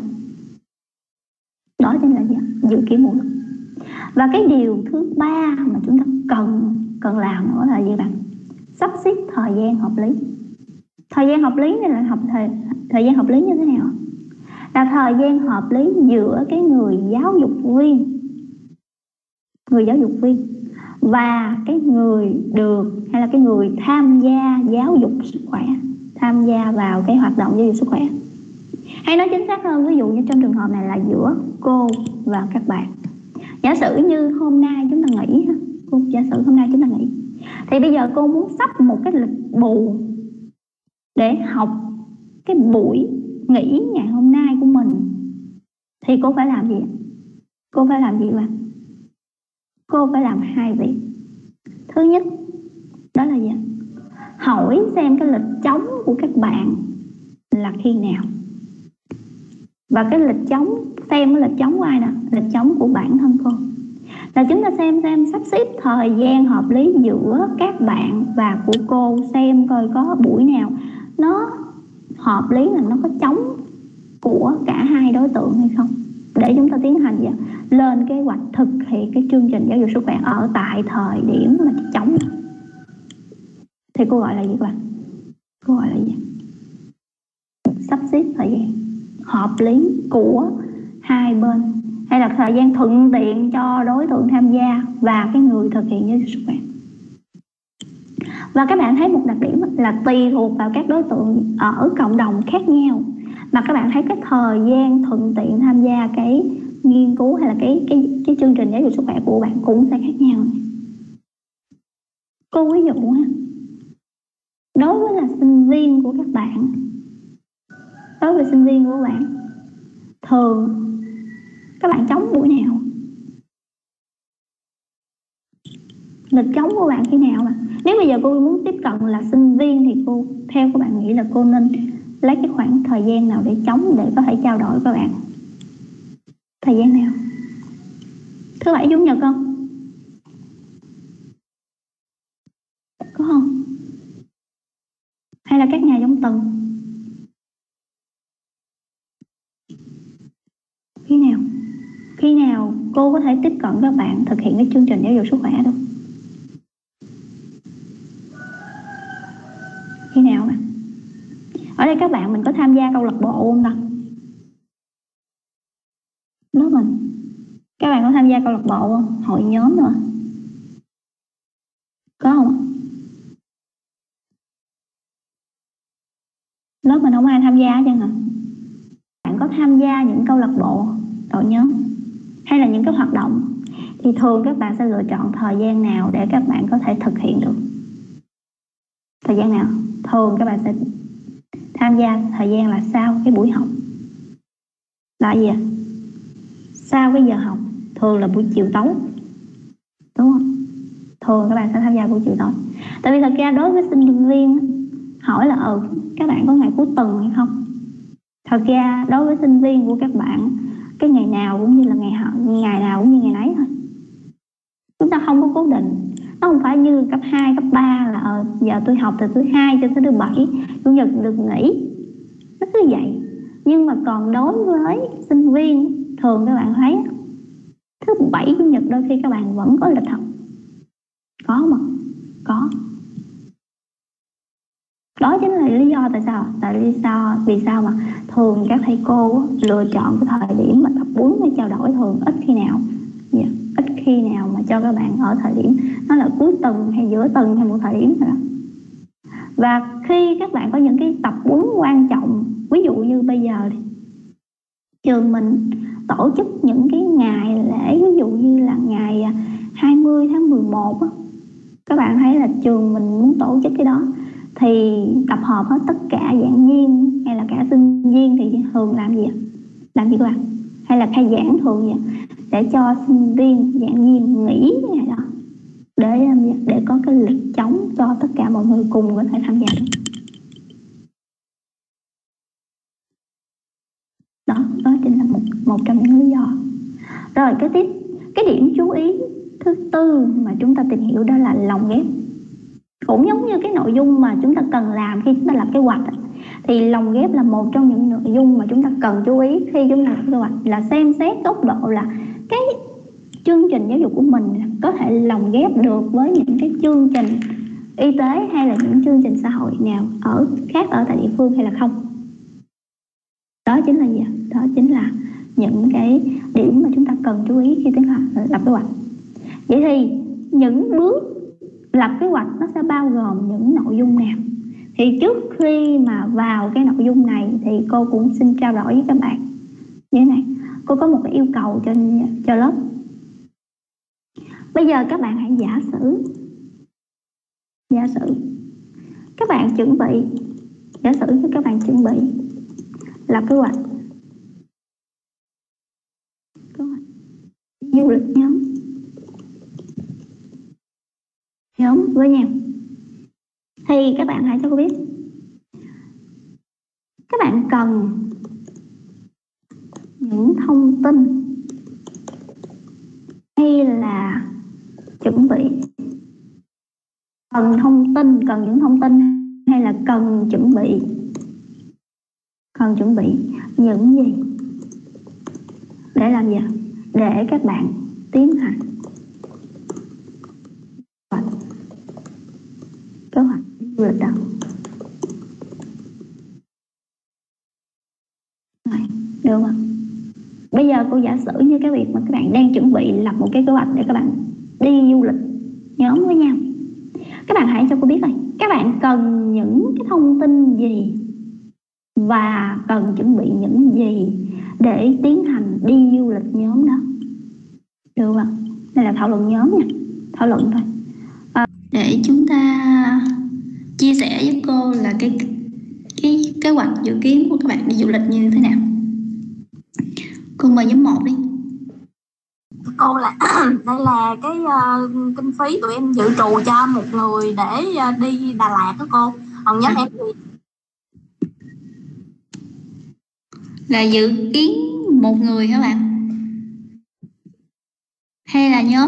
Đó chính là gì? Dự kiến nguồn lực. Và cái điều thứ ba mà chúng ta cần cần làm nữa là gì bạn? Sắp xếp thời gian hợp lý. Thời gian hợp lý này là hợp thời, thời gian hợp lý như thế nào? Là thời gian hợp lý giữa cái người giáo dục viên, người giáo dục viên và cái người được hay là cái người tham gia giáo dục sức khỏe, tham gia vào cái hoạt động giáo dục sức khỏe. Hay nói chính xác hơn, ví dụ như trong trường hợp này là giữa cô và các bạn. Giả sử như hôm nay chúng ta nghỉ, cô giả sử hôm nay chúng ta nghỉ, thì bây giờ cô muốn sắp một cái lịch bù để học cái buổi nghỉ ngày hôm nay của mình, thì cô phải làm gì? Cô phải làm gì bạn? Cô phải làm hai việc. Thứ nhất đó là gì? Hỏi xem cái lịch trống của các bạn là khi nào. Và cái lịch trống, xem cái lịch trống của ai nè? Lịch trống của bản thân cô. Là chúng ta xem xem sắp xếp thời gian hợp lý giữa các bạn và của cô, xem coi có buổi nào nó hợp lý, là nó có trống của cả hai đối tượng hay không, để chúng ta tiến hành gì? Lên kế hoạch thực hiện cái chương trình giáo dục sức khỏe ở tại thời điểm mà trống. Thì cô gọi là gì các bạn? Cô gọi là gì? Sắp xếp thời gian hợp lý của hai bên, hay là thời gian thuận tiện cho đối tượng tham gia và cái người thực hiện giáo dục sức khỏe. Và các bạn thấy một đặc điểm là tùy thuộc vào các đối tượng ở cộng đồng khác nhau, mà các bạn thấy cái thời gian thuận tiện tham gia cái nghiên cứu hay là cái cái cái chương trình giáo dục sức khỏe của bạn cũng sẽ khác nhau. Cô ví dụ ha, đối với là sinh viên của các bạn, đối với sinh viên của bạn, thường các bạn trống buổi nào? Lịch trống của bạn khi nào mà? Nếu bây giờ cô muốn tiếp cận là sinh viên thì cô, theo các bạn nghĩ là cô nên lấy cái khoảng thời gian nào để trống để có thể trao đổi với các bạn? Thời gian nào? Thứ bảy chủ nhật không? Có không? Hay là các ngày trong tuần? Khi nào? Khi nào cô có thể tiếp cận các bạn thực hiện cái chương trình giáo dục sức khỏe được? Khi nào mà? Ở đây các bạn mình có tham gia câu lạc bộ không ta? Lớp mình các bạn có tham gia câu lạc bộ không? Hội nhóm nữa có không? Lớp mình không ai tham gia hết trơn hả? Bạn có tham gia những câu lạc bộ, đội nhóm hay là những cái hoạt động thì thường các bạn sẽ lựa chọn thời gian nào để các bạn có thể thực hiện được? Thời gian nào? Thường các bạn sẽ tham gia thời gian là sau cái buổi học. Là gì ạ? Sau cái giờ học, thường là buổi chiều tối, đúng không? Thường các bạn sẽ tham gia buổi chiều tối. Tại vì thật ra đối với sinh viên hỏi là ừ, các bạn có ngày cuối tuần hay không? Thật ra đối với sinh viên của các bạn, cái ngày nào cũng như là ngày ngày nào cũng như ngày nấy thôi. Chúng ta không có cố định. Nó không phải như cấp hai, cấp ba là ờ, giờ tôi học từ thứ hai cho tới thứ bảy, chủ nhật được nghỉ. Nó cứ vậy. Nhưng mà còn đối với sinh viên, thường các bạn thấy thứ bảy, chủ nhật đôi khi các bạn vẫn có lịch học. Có mà, có. Đó chính là lý do tại sao tại lý do vì sao mà thường các thầy cô lựa chọn cái thời điểm mà tập huấn để trao đổi thường ít khi nào yeah, ít khi nào mà cho các bạn ở thời điểm nó là cuối tuần hay giữa tuần hay một thời điểm nào đó. Và khi các bạn có những cái tập huấn quan trọng, ví dụ như bây giờ thì trường mình tổ chức những cái ngày lễ, ví dụ như là ngày hai mươi tháng mười một á, các bạn thấy là trường mình muốn tổ chức cái đó thì tập hợp hết tất cả giảng viên hay là cả sinh viên thì thường làm gì ạ? Làm gì các bạn? Hay là khai giảng thường vậy? Để cho sinh viên, giảng viên nghỉ cái ngày đó để làm gì? Để có cái lịch trống cho tất cả mọi người cùng có thể tham gia được. Đó, đó chính là một, một trong những lý do. Rồi cái tiếp, cái điểm chú ý thứ tư mà chúng ta tìm hiểu đó là lồng ghép. Cũng giống như cái nội dung mà chúng ta cần làm khi chúng ta lập kế hoạch, thì lồng ghép là một trong những nội dung mà chúng ta cần chú ý khi chúng ta lập kế hoạch, là xem xét góc độ là cái chương trình giáo dục của mình có thể lồng ghép được với những cái chương trình y tế hay là những chương trình xã hội nào ở khác ở tại địa phương hay là không. Đó chính là gì? Đó chính là những cái điểm mà chúng ta cần chú ý khi tiến hành lập kế hoạch. Vậy thì những bước lập kế hoạch nó sẽ bao gồm những nội dung nào? Thì trước khi mà vào cái nội dung này thì cô cũng xin trao đổi với các bạn như thế này. Cô có một cái yêu cầu cho, cho lớp. Bây giờ các bạn hãy giả sử Giả sử các bạn chuẩn bị Giả sử cho các bạn chuẩn bị lập kế hoạch Kế hoạch du lịch nhóm Nhóm với nhau. Thì các bạn hãy cho cô biết các bạn cần những thông tin hay là chuẩn bị cần thông tin cần những thông tin hay là cần chuẩn bị cần chuẩn bị những gì để làm gì? Để các bạn tiến hành kế hoạch du lịch đó. Được không? Bây giờ cô giả sử như cái việc mà các bạn đang chuẩn bị lập một cái kế hoạch để các bạn đi du lịch nhóm với nhau. Các bạn hãy cho cô biết này, các bạn cần những cái thông tin gì và cần chuẩn bị những gì để tiến hành đi du lịch nhóm đó. Được không? Đây là thảo luận nhóm nha, thảo luận thôi. À, để chúng ta chia sẻ với cô là cái cái kế hoạch dự kiến của các bạn đi du lịch như thế nào? Cô mời nhóm một đi. Cô là đây là cái uh, kinh phí tụi em dự trù cho một người để uh, đi Đà Lạt đó cô. Còn nhóm à. em thì là dự kiến một người hả bạn? Hay là nhóm?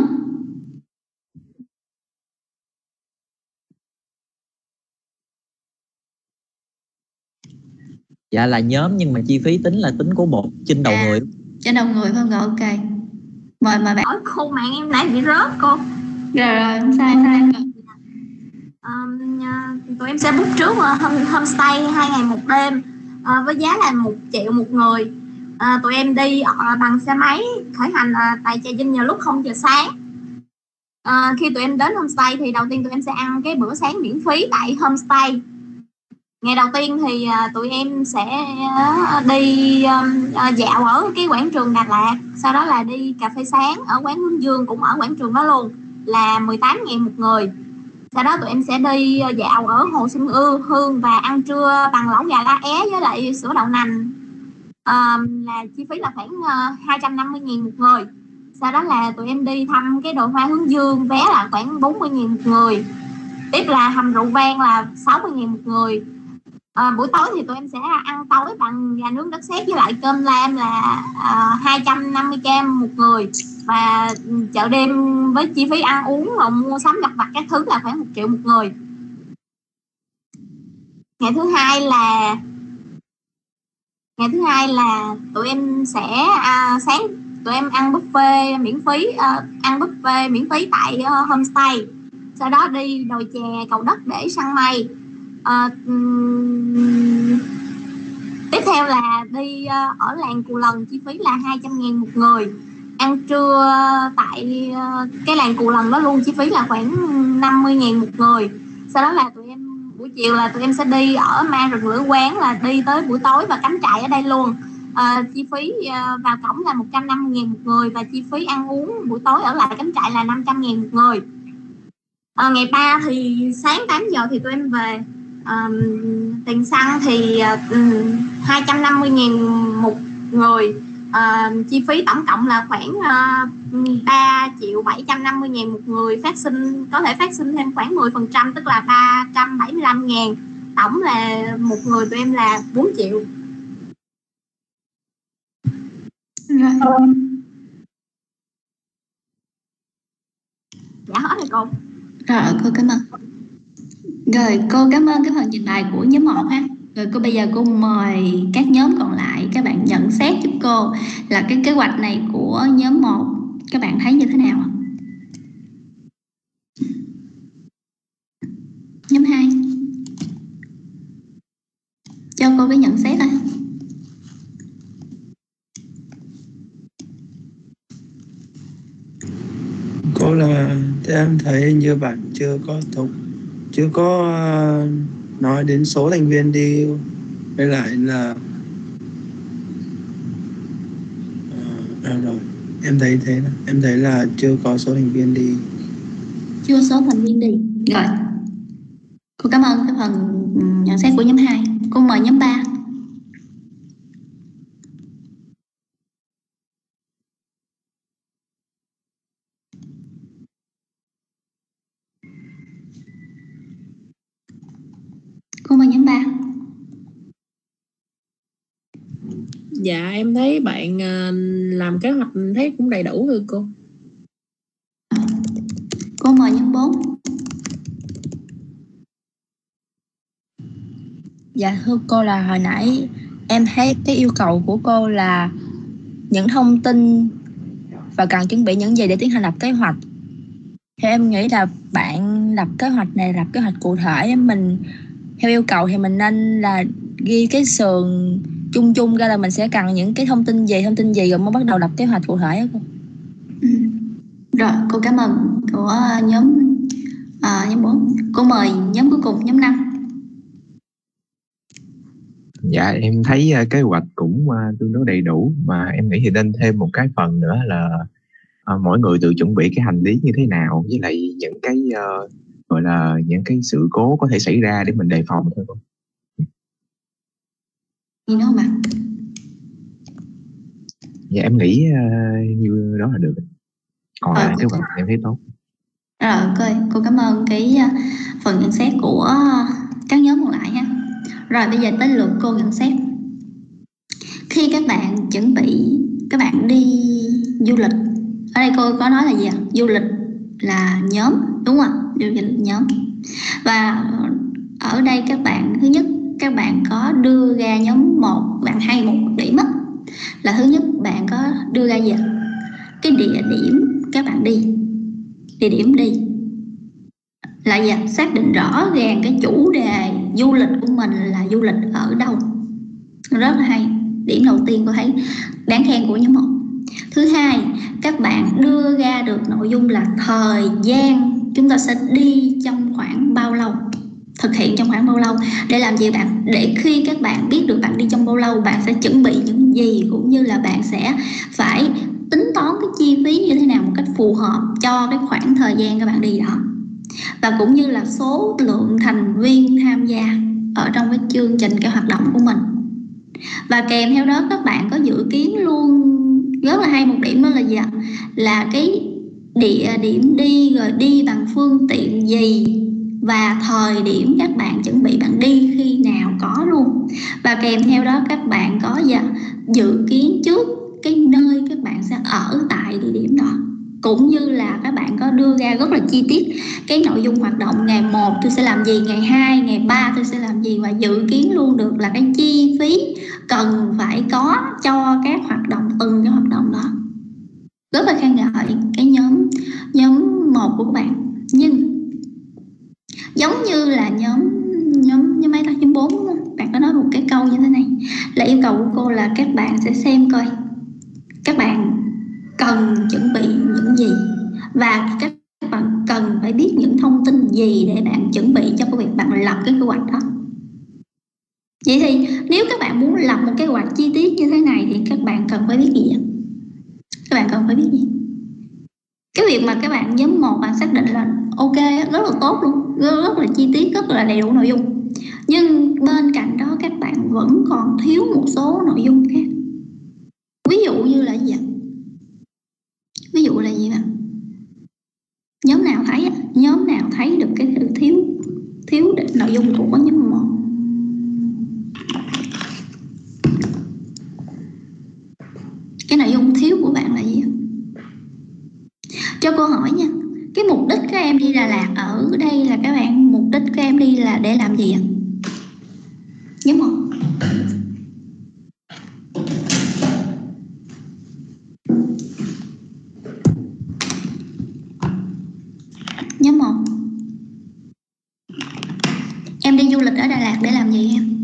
Dạ là nhóm, nhưng mà chi phí tính là tính của một trên đầu à, người. Trên đầu người không? Rồi ok. Mời mời bạn. Ở khu mạng em nãy bị rớt cô. Rồi rồi, không sai sai. Um, tụi em sẽ book trước uh, homestay hai ngày một đêm uh, với giá là một triệu một người. Uh, tụi em đi uh, bằng xe máy khởi hành uh, tại Trà Vinh vào lúc không giờ sáng. Uh, khi tụi em đến homestay thì đầu tiên tụi em sẽ ăn cái bữa sáng miễn phí tại homestay. Ngày đầu tiên thì uh, tụi em sẽ uh, đi um, uh, dạo ở cái quảng trường Đà Lạt, sau đó là đi cà phê sáng ở quán Hướng Dương cũng ở quảng trường đó luôn, là mười tám ngàn một người. Sau đó tụi em sẽ đi dạo ở Hồ Xuân Ư Hương và ăn trưa bằng lẩu gà lá é với lại sữa đậu nành, à, là chi phí là khoảng uh, hai trăm năm mươi ngàn một người. Sau đó là tụi em đi thăm cái đồi hoa Hướng Dương, vé là khoảng bốn mươi ngàn một người. Tiếp là hầm rượu vang là sáu mươi ngàn một người. À, buổi tối thì tụi em sẽ ăn tối bằng gà nướng đất sét với lại cơm lam là uh, hai trăm năm mươi k một người. Và chợ đêm với chi phí ăn uống và mua sắm lặt vặt các thứ là khoảng một triệu một người. Ngày thứ hai là ngày thứ hai là tụi em sẽ à, sáng tụi em ăn buffet miễn phí, à, ăn buffet miễn phí tại uh, homestay. Sau đó đi đồi chè Cầu Đất để săn mây. À, um, tiếp theo là đi uh, ở làng Cù Lần, chi phí là hai trăm ngàn một người. Ăn trưa tại cái làng Cù Lần đó luôn, chi phí là khoảng năm mươi ngàn một người. Sau đó là tụi em buổi chiều là tụi em sẽ đi ở Ma Rừng Lửa Quán, là đi tới buổi tối và cắm trại ở đây luôn. À, chi phí vào cổng là một trăm năm mươi ngàn một người và chi phí ăn uống buổi tối ở lại cắm trại là năm trăm ngàn một người. À, ngày ba thì sáng tám giờ thì tụi em về. À, tiền xăng thì uh, hai trăm năm mươi ngàn một người. Uh, chi phí tổng cộng là khoảng uh, ba triệu bảy trăm năm mươi ngàn một người. Phát sinh có thể phát sinh thêm khoảng mười phần trăm, tức là ba trăm bảy mươi lăm ngàn. Tổng là một người tụi em là bốn triệu. Rồi. Dạ hết rồi cô. Rồi cô cảm ơn. Rồi cô cảm ơn cái phần trình bày của nhóm một ha. Rồi cô bây giờ cô mời các nhóm còn lại các bạn nhận xét giúp cô là cái kế hoạch này của nhóm một các bạn thấy như thế nào ạ? Nhóm hai cho cô cái nhận xét thôi. Cô là em thấy như bạn chưa có thống chưa có uh, nói đến số thành viên đi, với lại là uh, à, rồi em thấy thế là em thấy là chưa có số thành viên đi chưa số thành viên đi rồi. Cô cảm ơn cái phần nhận xét của nhóm hai. Cô mời nhóm ba. Cô mời nhóm ba. Dạ em thấy bạn làm kế hoạch thấy cũng đầy đủ rồi cô. Cô mời nhóm bốn. Dạ thưa cô, là hồi nãy em thấy cái yêu cầu của cô là những thông tin và cần chuẩn bị những gì để tiến hành lập kế hoạch. Theo em nghĩ là bạn lập kế hoạch này lập kế hoạch cụ thể, mình theo yêu cầu thì mình nên là ghi cái sườn chung chung ra là mình sẽ cần những cái thông tin gì thông tin gì rồi mới bắt đầu lập kế hoạch cụ thể đó cô. Ừ. Rồi cô cảm ơn của nhóm à, nhóm bốn. Cô mời nhóm cuối cùng, nhóm năm. Dạ em thấy uh, kế hoạch cũng uh, tương đối đầy đủ, mà em nghĩ thì nên thêm một cái phần nữa là uh, mỗi người tự chuẩn bị cái hành lý như thế nào, với lại những cái uh, gọi là những cái sự cố có thể xảy ra để mình đề phòng thôi. gì nữa không ạ? Dạ em nghĩ uh, như đó là được. Còn Ờ, lại kế hoạch em thấy tốt. Rồi ok, cô cảm ơn cái uh, phần nhận xét của các nhóm còn lại ha. Rồi bây giờ tới lượt cô nhận xét. Khi các bạn chuẩn bị, các bạn đi du lịch, ở đây cô có nói là gì ạ? Du lịch là nhóm, đúng không ạ? Du lịch là nhóm. Và ở đây các bạn, thứ nhất các bạn có đưa ra nhóm một, bạn hay một điểm á, là thứ nhất bạn có đưa ra gì ạ? Cái địa điểm các bạn đi, địa điểm đi là gì ạ? Xác định rõ ràng cái chủ đề du lịch của mình là du lịch ở đâu. Rất là hay. Điểm đầu tiên cô thấy đáng khen của nhóm một. Thứ hai, các bạn đưa ra được nội dung là thời gian chúng ta sẽ đi trong khoảng bao lâu, thực hiện trong khoảng bao lâu, để làm gì bạn? Để khi các bạn biết được bạn đi trong bao lâu, bạn sẽ chuẩn bị những gì, cũng như là bạn sẽ phải tính toán cái chi phí như thế nào một cách phù hợp cho cái khoảng thời gian các bạn đi đó. Và cũng như là số lượng thành viên tham gia ở trong cái chương trình, cái hoạt động của mình. Và kèm theo đó các bạn có dự kiến luôn, rất là hay một điểm đó là gì ạ? Là cái địa điểm đi, rồi đi bằng phương tiện gì, và thời điểm các bạn chuẩn bị bạn đi khi nào có luôn. Và kèm theo đó các bạn có gì ạ? Dự kiến trước cái nơi các bạn sẽ ở tại địa điểm đó. Cũng như là các bạn có đưa ra rất là chi tiết cái nội dung hoạt động, ngày một tôi sẽ làm gì, ngày hai, ngày ba tôi sẽ làm gì, và dự kiến luôn được là cái chi phí cần phải có cho các hoạt động, từng cái hoạt động đó. Rất là khen ngợi cái nhóm nhóm một của các bạn. Nhưng giống như là nhóm nhóm nhóm mấy ta, nhóm bốn đúng không? Bạn có nói một cái câu như thế này là yêu cầu của cô là các bạn sẽ xem coi các bạn cần chuẩn bị những gì, và các bạn cần phải biết những thông tin gì để bạn chuẩn bị cho cái việc bạn lập cái kế hoạch đó. Vậy thì nếu các bạn muốn lập một kế hoạch chi tiết như thế này thì các bạn cần phải biết gì ạ? Các bạn cần phải biết gì? Cái việc mà các bạn nhóm một bạn xác định là ok, rất là tốt luôn, rất, rất là chi tiết, rất là đầy đủ nội dung. Nhưng bên cạnh đó các bạn vẫn còn thiếu một số nội dung khác. Ví dụ như là gì ạ? Ví dụ là gì bạn? Nhóm nào thấy nhóm nào thấy được cái sự thiếu thiếu nội dung của nhóm một? Cái nội dung thiếu của bạn là gì? Cho cô hỏi nha, cái mục đích các em đi Đà Lạt ở đây là các bạn mục đích các em đi là để làm gì ạ? Nhóm một. Nhóm một. Em đi du lịch ở Đà Lạt để làm gì em?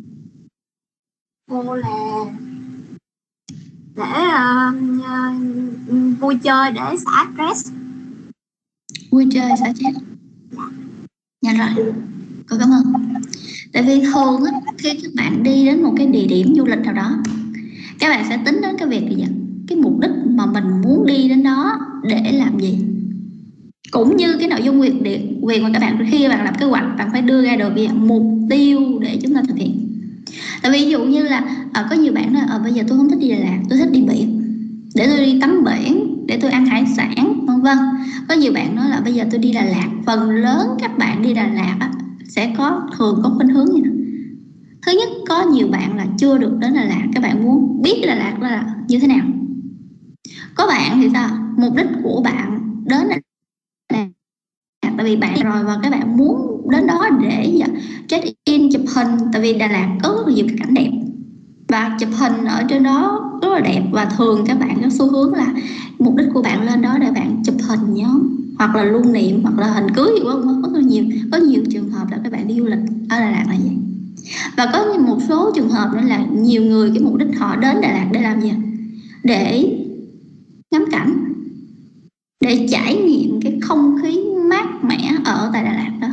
Cô là để uh, uh, vui chơi, để xả stress. Vui chơi xả stress. Dạ rồi, cô cảm ơn. Tại vì thường á, khi các bạn đi đến một cái địa điểm du lịch nào đó, các bạn sẽ tính đến cái việc gì vậy? Cái mục đích mà mình muốn đi đến đó để làm gì, cũng như cái nội dung việc việc mà các bạn khi bạn làm kế hoạch bạn phải đưa ra được gì? Mục tiêu để chúng ta thực hiện. Tại vì ví dụ như là à, có nhiều bạn nói à, bây giờ tôi không thích đi Đà Lạt, tôi thích đi biển, để tôi đi tắm biển, để tôi ăn hải sản, vân vân. Có nhiều bạn nói là bây giờ tôi đi Đà Lạt. Phần lớn các bạn đi Đà Lạt á, sẽ có thường có khuynh hướng như thế. Thứ nhất, có nhiều bạn là chưa được đến Đà Lạt, các bạn muốn biết Đà Lạt là như thế nào. Có bạn thì sao? Mục đích của bạn đến Đà Lạt tại vì bạn rồi và các bạn muốn đến đó để check in chụp hình. Tại vì Đà Lạt có rất là nhiều cảnh đẹp và chụp hình ở trên đó rất là đẹp, và thường các bạn có xu hướng là mục đích của bạn lên đó để bạn chụp hình nhóm hoặc là lưu niệm hoặc là hình cưới gì đó. Có rất là nhiều, có nhiều trường hợp là các bạn đi du lịch ở Đà Lạt là vậy. Và có một số trường hợp nữa là nhiều người cái mục đích họ đến Đà Lạt để làm gì? Để ngắm cảnh, để trải nghiệm cái không khí mát mẻ ở tại Đà Lạt đó.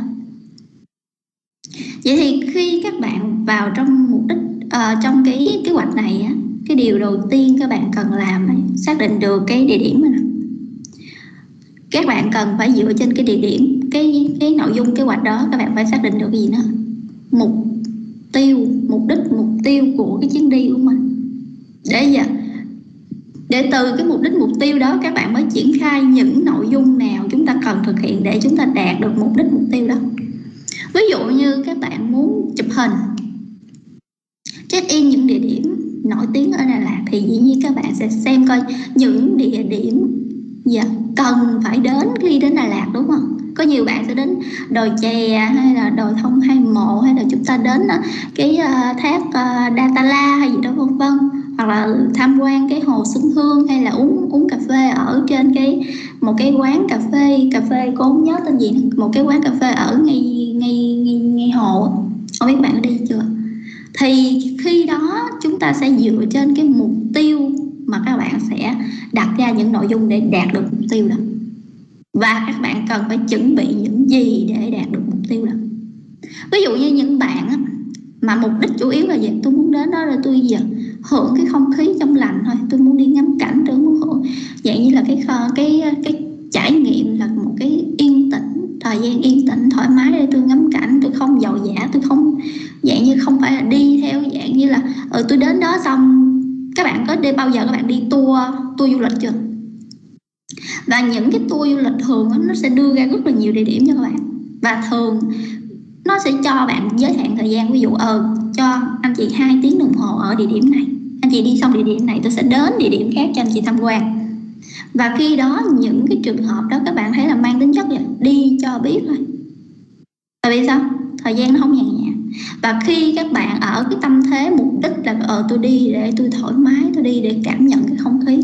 Vậy thì khi các bạn vào trong mục đích uh, trong cái kế hoạch này á, cái điều đầu tiên các bạn cần làm là xác định được cái địa điểm này. Các bạn cần phải dựa trên cái địa điểm, cái cái nội dung kế hoạch đó, các bạn phải xác định được cái gì nữa. Mục tiêu, mục đích mục tiêu của cái chuyến đi của mình. Để giờ để từ cái mục đích mục tiêu đó các bạn mới triển khai những nội dung nào chúng ta cần thực hiện để chúng ta đạt được mục đích mục tiêu đó. Ví dụ như các bạn muốn chụp hình, check in những địa điểm nổi tiếng ở Đà Lạt thì dĩ nhiên các bạn sẽ xem coi những địa điểm dạ, cần phải đến khi đến Đà Lạt, đúng không? Có nhiều bạn sẽ đến đồi chè hay là đồi Thông Hai Mộ, hay là chúng ta đến cái uh, thác uh, Datanla hay gì đó vân vân, hoặc là tham quan cái hồ Xuân Hương, hay là uống uống cà phê ở trên cái một cái quán cà phê cà phê cô không nhớ tên gì nữa. Một cái quán cà phê ở ngay ngay ngay, ngay hồ, không biết bạn có đi chưa? Thì khi đó chúng ta sẽ dựa trên cái mục tiêu mà các bạn sẽ đặt ra những nội dung để đạt được mục tiêu đó, và các bạn cần phải chuẩn bị những gì để đạt được mục tiêu đó. Ví dụ như những bạn mà mục đích chủ yếu là gì? Tôi muốn đến đó rồi tôi giờ hưởng cái không khí trong lành thôi, tôi muốn đi ngắm cảnh, tôi muốn hưởng dạng như là cái cái cái trải nghiệm là một cái yên tĩnh, thời gian yên tĩnh thoải mái để tôi ngắm cảnh, tôi không dầu dã, tôi không dạng như không phải là đi theo dạng như là ừ, tôi đến đó xong. Các bạn có đi bao giờ các bạn đi tour tour du lịch chưa? Và những cái tour du lịch thường nó sẽ đưa ra rất là nhiều địa điểm cho các bạn, và thường nó sẽ cho bạn giới hạn thời gian. Ví dụ ờ cho anh chị hai tiếng đồng hồ ở địa điểm này, anh chị đi xong địa điểm này tôi sẽ đến địa điểm khác cho anh chị tham quan. Và khi đó những cái trường hợp đó các bạn thấy là mang tính chất là đi cho biết thôi. Tại vì sao? Thời gian nó không nhàn nhã. Và khi các bạn ở cái tâm thế mục đích là ờ tôi đi để tôi thoải mái, tôi đi để cảm nhận cái không khí,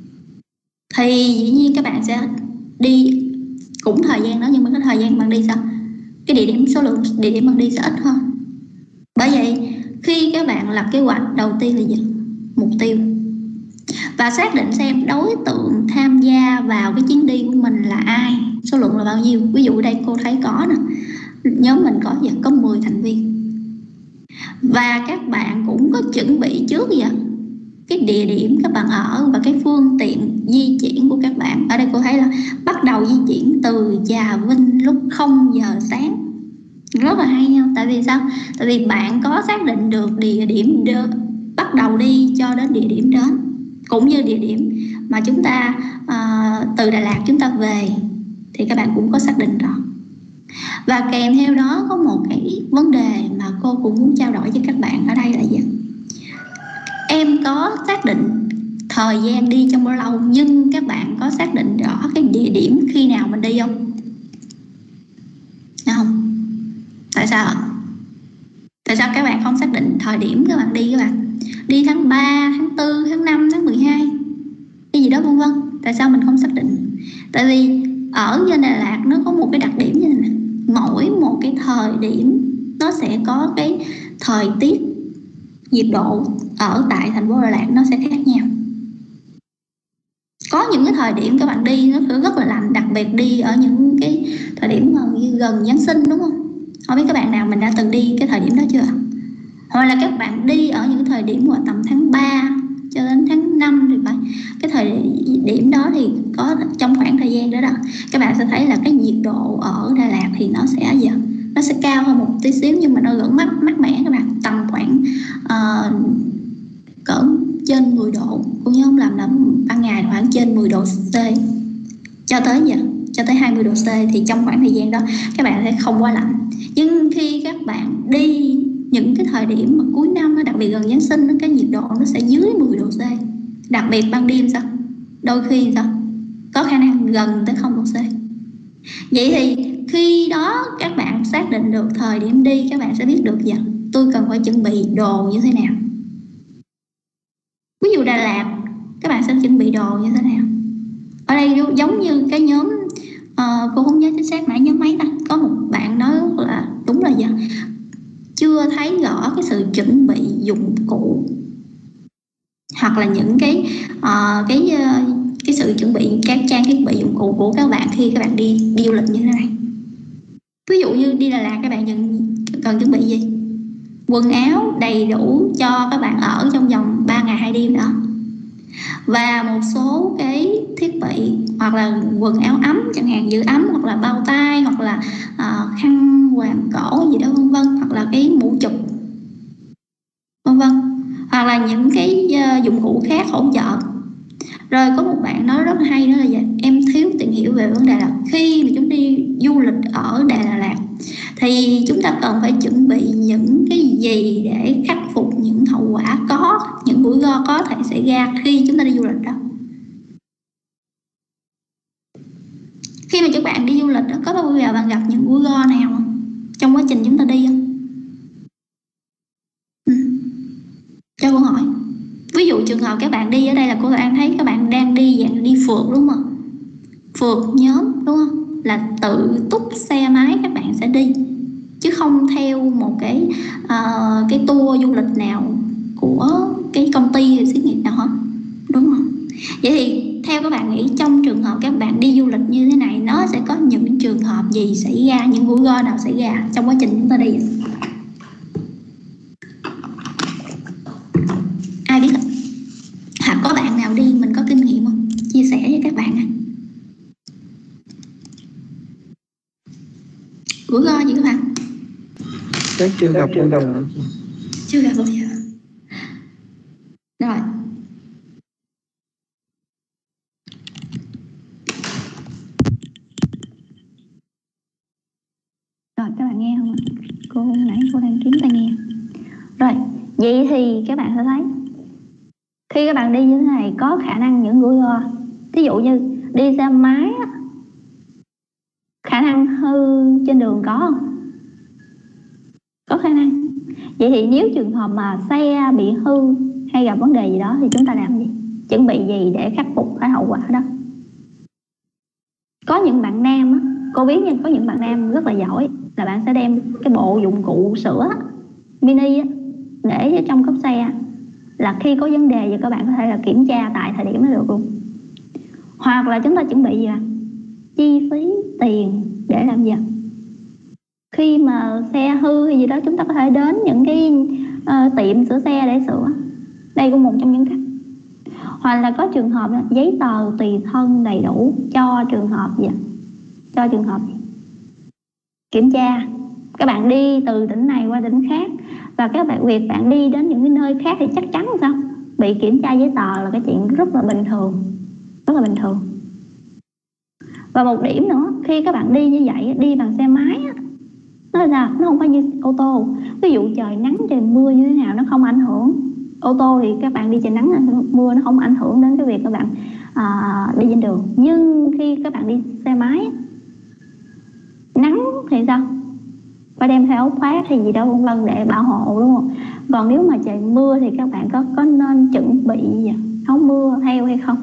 thì dĩ nhiên các bạn sẽ đi cũng thời gian đó, nhưng mà cái thời gian bạn đi sao? Cái địa điểm, số lượng địa điểm bạn đi sẽ ít hơn. Bởi vậy khi các bạn lập kế hoạch, đầu tiên là gì? Mục tiêu. Và xác định xem đối tượng tham gia vào cái chuyến đi của mình là ai, số lượng là bao nhiêu. Ví dụ ở đây cô thấy có nè, nhóm mình có gì? Có mười thành viên. Và các bạn cũng có chuẩn bị trước vậy cái địa điểm các bạn ở và cái phương tiện di chuyển của các bạn. Ở đây cô thấy là bắt đầu di chuyển từ Trà Vinh lúc không giờ sáng. Rất là hay nha. Tại vì sao? Tại vì bạn có xác định được địa điểm đ- bắt đầu đi cho đến địa điểm đến, cũng như địa điểm mà chúng ta uh, từ Đà Lạt chúng ta về, thì các bạn cũng có xác định rõ. Và kèm theo đó có một cái vấn đề mà cô cũng muốn trao đổi với các bạn ở đây là gì? Em có xác định thời gian đi trong bao lâu, nhưng các bạn có xác định rõ cái địa điểm khi nào mình đi không? Được không? Tại sao? Tại sao các bạn không xác định thời điểm các bạn đi? Các bạn đi tháng ba, tháng tư, tháng năm, tháng mười hai, cái gì đó vân vân. Tại sao mình không xác định? Tại vì ở trên Đà Lạt nó có một cái đặc điểm như thế này. Mỗi một cái thời điểm nó sẽ có cái thời tiết, nhiệt độ ở tại thành phố Đà Lạt nó sẽ khác nhau. Có những cái thời điểm các bạn đi nó sẽ rất là lạnh, đặc biệt đi ở những cái thời điểm mà như gần Giáng sinh, đúng không? Không biết các bạn nào mình đã từng đi cái thời điểm đó chưa? Hoặc là các bạn đi ở những thời điểm mà tầm tháng ba cho đến tháng năm thì phải. Cái thời điểm đó thì có trong khoảng thời gian đó đó, các bạn sẽ thấy là cái nhiệt độ ở Đà Lạt thì nó sẽ giờ nó sẽ cao hơn một tí xíu, nhưng mà nó vẫn mát mát mẻ các bạn, tầm khoảng uh, cỡ trên mười độ. Cô nhớ không làm là ban ngày khoảng trên mười độ C cho tới giờ cho tới hai mươi độ C, thì trong khoảng thời gian đó các bạn sẽ không quá lạnh. Nhưng khi các bạn đi những cái thời điểm mà cuối năm, đặc biệt gần Giáng sinh, cái nhiệt độ nó sẽ dưới mười độ C. Đặc biệt ban đêm sao? Đôi khi sao? Có khả năng gần tới không độ C. Vậy thì khi đó các bạn xác định được thời điểm đi, các bạn sẽ biết được rằng tôi cần phải chuẩn bị đồ như thế nào. Ví dụ Đà Lạt, các bạn sẽ chuẩn bị đồ như thế nào? Ở đây giống như cái nhóm uh, cô không nhớ chính xác nãy nhóm mấy ta, có một bạn nói là đúng là giờ chưa thấy rõ cái sự chuẩn bị dụng cụ, hoặc là những cái uh, cái uh, cái sự chuẩn bị các trang thiết bị dụng cụ của các bạn khi các bạn đi đi du lịch như thế này. Ví dụ như đi Đà Lạt, các bạn cần chuẩn bị gì? Quần áo đầy đủ cho các bạn ở trong vòng ba ngày hai đêm đó, và một số cái thiết bị hoặc là quần áo ấm chẳng hạn, giữ ấm, hoặc là bao tay, hoặc là uh, khăn quàng cổ gì đó vân vân, hoặc là cái mũ chụp và những cái uh, dụng cụ khác hỗ trợ. Rồi có một bạn nói rất hay, đó là gì? Em thiếu tìm hiểu về vấn đề là khi mà chúng đi du lịch ở Đà Lạt thì chúng ta cần phải chuẩn bị những cái gì để khắc phục những hậu quả có, những rủi ro có thể xảy ra khi chúng ta đi du lịch đó. Khi mà các bạn đi du lịch đó, có bao giờ bạn gặp những rủi ro nào không? Trong quá trình chúng ta đi không? Ừ. Cho cô hỏi. Ví dụ trường hợp các bạn đi ở đây là cô An thấy các bạn đang đi dạng đi phượt đúng không? Phượt nhóm đúng không? Là tự túc xe máy các bạn sẽ đi, chứ không theo một cái uh, cái tour du lịch nào của cái công ty hay xí nghiệp nào hết, đúng không? Vậy thì theo các bạn nghĩ trong trường hợp các bạn đi du lịch như thế này, nó sẽ có những trường hợp gì xảy ra, những rủi ro nào xảy ra trong quá trình chúng ta đi? Ai biết không? Hoặc có bạn nào đi mình có kinh nghiệm không? Chia sẻ với các bạn à. Rủi ro gì các bạn? Chắc chưa gặp bao giờ. Chưa gặp bao giờ. Rồi. Rồi các bạn nghe không ạ? Cô nãy cô đang kiếm tai nghe. Rồi, vậy thì các bạn sẽ thấy khi các bạn đi như thế này có khả năng những rủi ro. Ví dụ như đi xe máy, khả năng hư trên đường có không? Có khả năng. Vậy thì nếu trường hợp mà xe bị hư hay gặp vấn đề gì đó thì chúng ta làm gì? Chuẩn bị gì để khắc phục cái hậu quả đó? Có những bạn nam á, cô biết nha, có những bạn nam rất là giỏi là bạn sẽ đem cái bộ dụng cụ sửa mini á, để ở trong cốp xe, là khi có vấn đề thì các bạn có thể là kiểm tra tại thời điểm đó được luôn. Hoặc là chúng ta chuẩn bị gì ạ? Chi phí tiền để làm gì? Khi mà xe hư hay gì đó chúng ta có thể đến những cái uh, tiệm sửa xe để sửa. Đây cũng một trong những cách. Hoặc là có trường hợp đó, giấy tờ tùy thân đầy đủ cho trường hợp gì? Cho trường hợp gì? Kiểm tra. Các bạn đi từ tỉnh này qua tỉnh khác, và các bạn việc bạn đi đến những cái nơi khác thì chắc chắn sao? Bị kiểm tra giấy tờ là cái chuyện rất là bình thường. Rất là bình thường. Và một điểm nữa, khi các bạn đi như vậy, đi bằng xe máy á, nó là sao? Nó không phải như ô tô. Ví dụ trời nắng trời mưa như thế nào nó không ảnh hưởng. Ô tô thì các bạn đi trời nắng mưa nó không ảnh hưởng đến cái việc các bạn à, đi trên đường. Nhưng khi các bạn đi xe máy, nắng thì sao? Phải đem theo áo khoác hay gì đó vân vân để bảo hộ, đúng không? Còn nếu mà trời mưa thì các bạn có có nên chuẩn bị gì? Áo mưa theo hay không?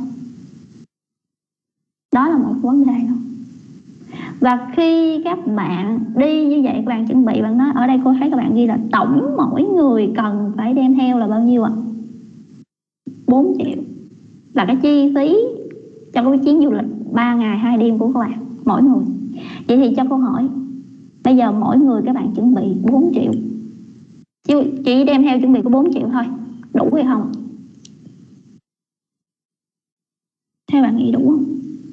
Đó là một vấn đề đó. Và khi các bạn đi như vậy, các bạn chuẩn bị, bạn nói ở đây cô thấy các bạn ghi là tổng mỗi người cần phải đem theo là bao nhiêu ạ? À? bốn triệu là cái chi phí cho cái chuyến du lịch ba ngày hai đêm của các bạn mỗi người. Vậy thì cho câu hỏi, bây giờ mỗi người các bạn chuẩn bị bốn triệu, chỉ đem theo chuẩn bị có bốn triệu thôi, đủ hay không? Theo bạn nghĩ đủ không?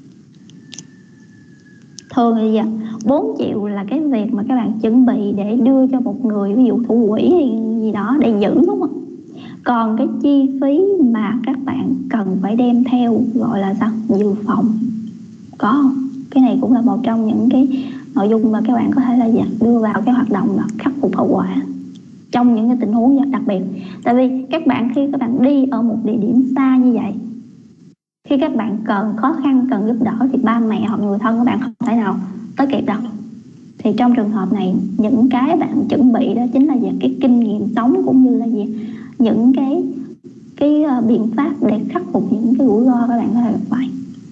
Thường thì vậy, bốn triệu là cái việc mà các bạn chuẩn bị để đưa cho một người, ví dụ thủ quỹ hay gì đó để giữ, đúng không? Còn cái chi phí mà các bạn cần phải đem theo gọi là sao? Dự phòng. Có không? Cái này cũng là một trong những cái nội dung mà các bạn có thể là đưa vào cái hoạt động là khắc phục hậu quả trong những cái tình huống đặc biệt. Tại vì các bạn khi các bạn đi ở một địa điểm xa như vậy, khi các bạn cần khó khăn, cần giúp đỡ thì ba mẹ hoặc người thân của bạn không thể nào tới kịp đâu. Thì trong trường hợp này, những cái bạn chuẩn bị đó chính là về cái kinh nghiệm sống, cũng như là gì, những cái cái biện pháp để khắc phục những cái rủi ro các bạn có thể gặp phải.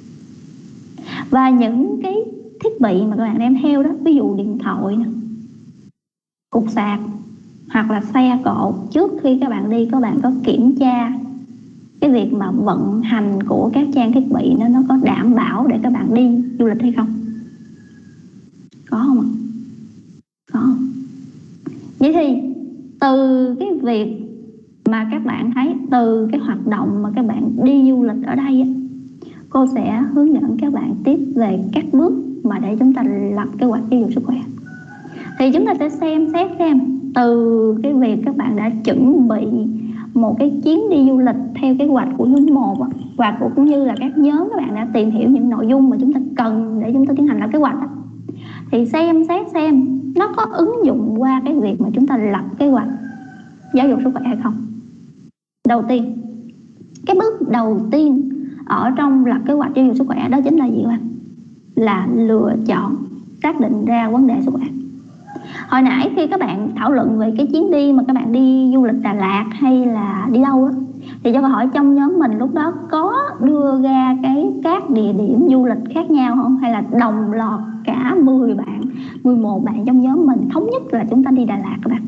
Và những cái thiết bị mà các bạn đem theo đó, ví dụ điện thoại nè, cục sạc hoặc là xe cộ, trước khi các bạn đi các bạn có kiểm tra cái việc mà vận hành của các trang thiết bị nó nó có đảm bảo để các bạn đi du lịch hay không? Có không ạ? Có không? Vậy thì từ cái việc mà các bạn thấy, từ cái hoạt động mà các bạn đi du lịch ở đây á, cô sẽ hướng dẫn các bạn tiếp về các bước mà để chúng ta lập kế hoạch giáo dục sức khỏe. Thì chúng ta sẽ xem xét xem từ cái việc các bạn đã chuẩn bị một cái chuyến đi du lịch theo kế hoạch của nhóm một, và cũng như là các nhóm các bạn đã tìm hiểu những nội dung mà chúng ta cần để chúng ta tiến hành lập kế hoạch, thì xem xét xem nó có ứng dụng qua cái việc mà chúng ta lập kế hoạch giáo dục sức khỏe hay không. Đầu tiên, cái bước đầu tiên ở trong lập kế hoạch giáo dục sức khỏe đó chính là gì các bạn? Là lựa chọn, xác định ra vấn đề sức khỏe. Hồi nãy khi các bạn thảo luận về cái chuyến đi mà các bạn đi du lịch Đà Lạt hay là đi đâu đó, thì cho câu hỏi trong nhóm mình lúc đó có đưa ra cái các địa điểm du lịch khác nhau không? Hay là đồng loạt cả mười bạn, mười một bạn trong nhóm mình thống nhất là chúng ta đi Đà Lạt các bạn?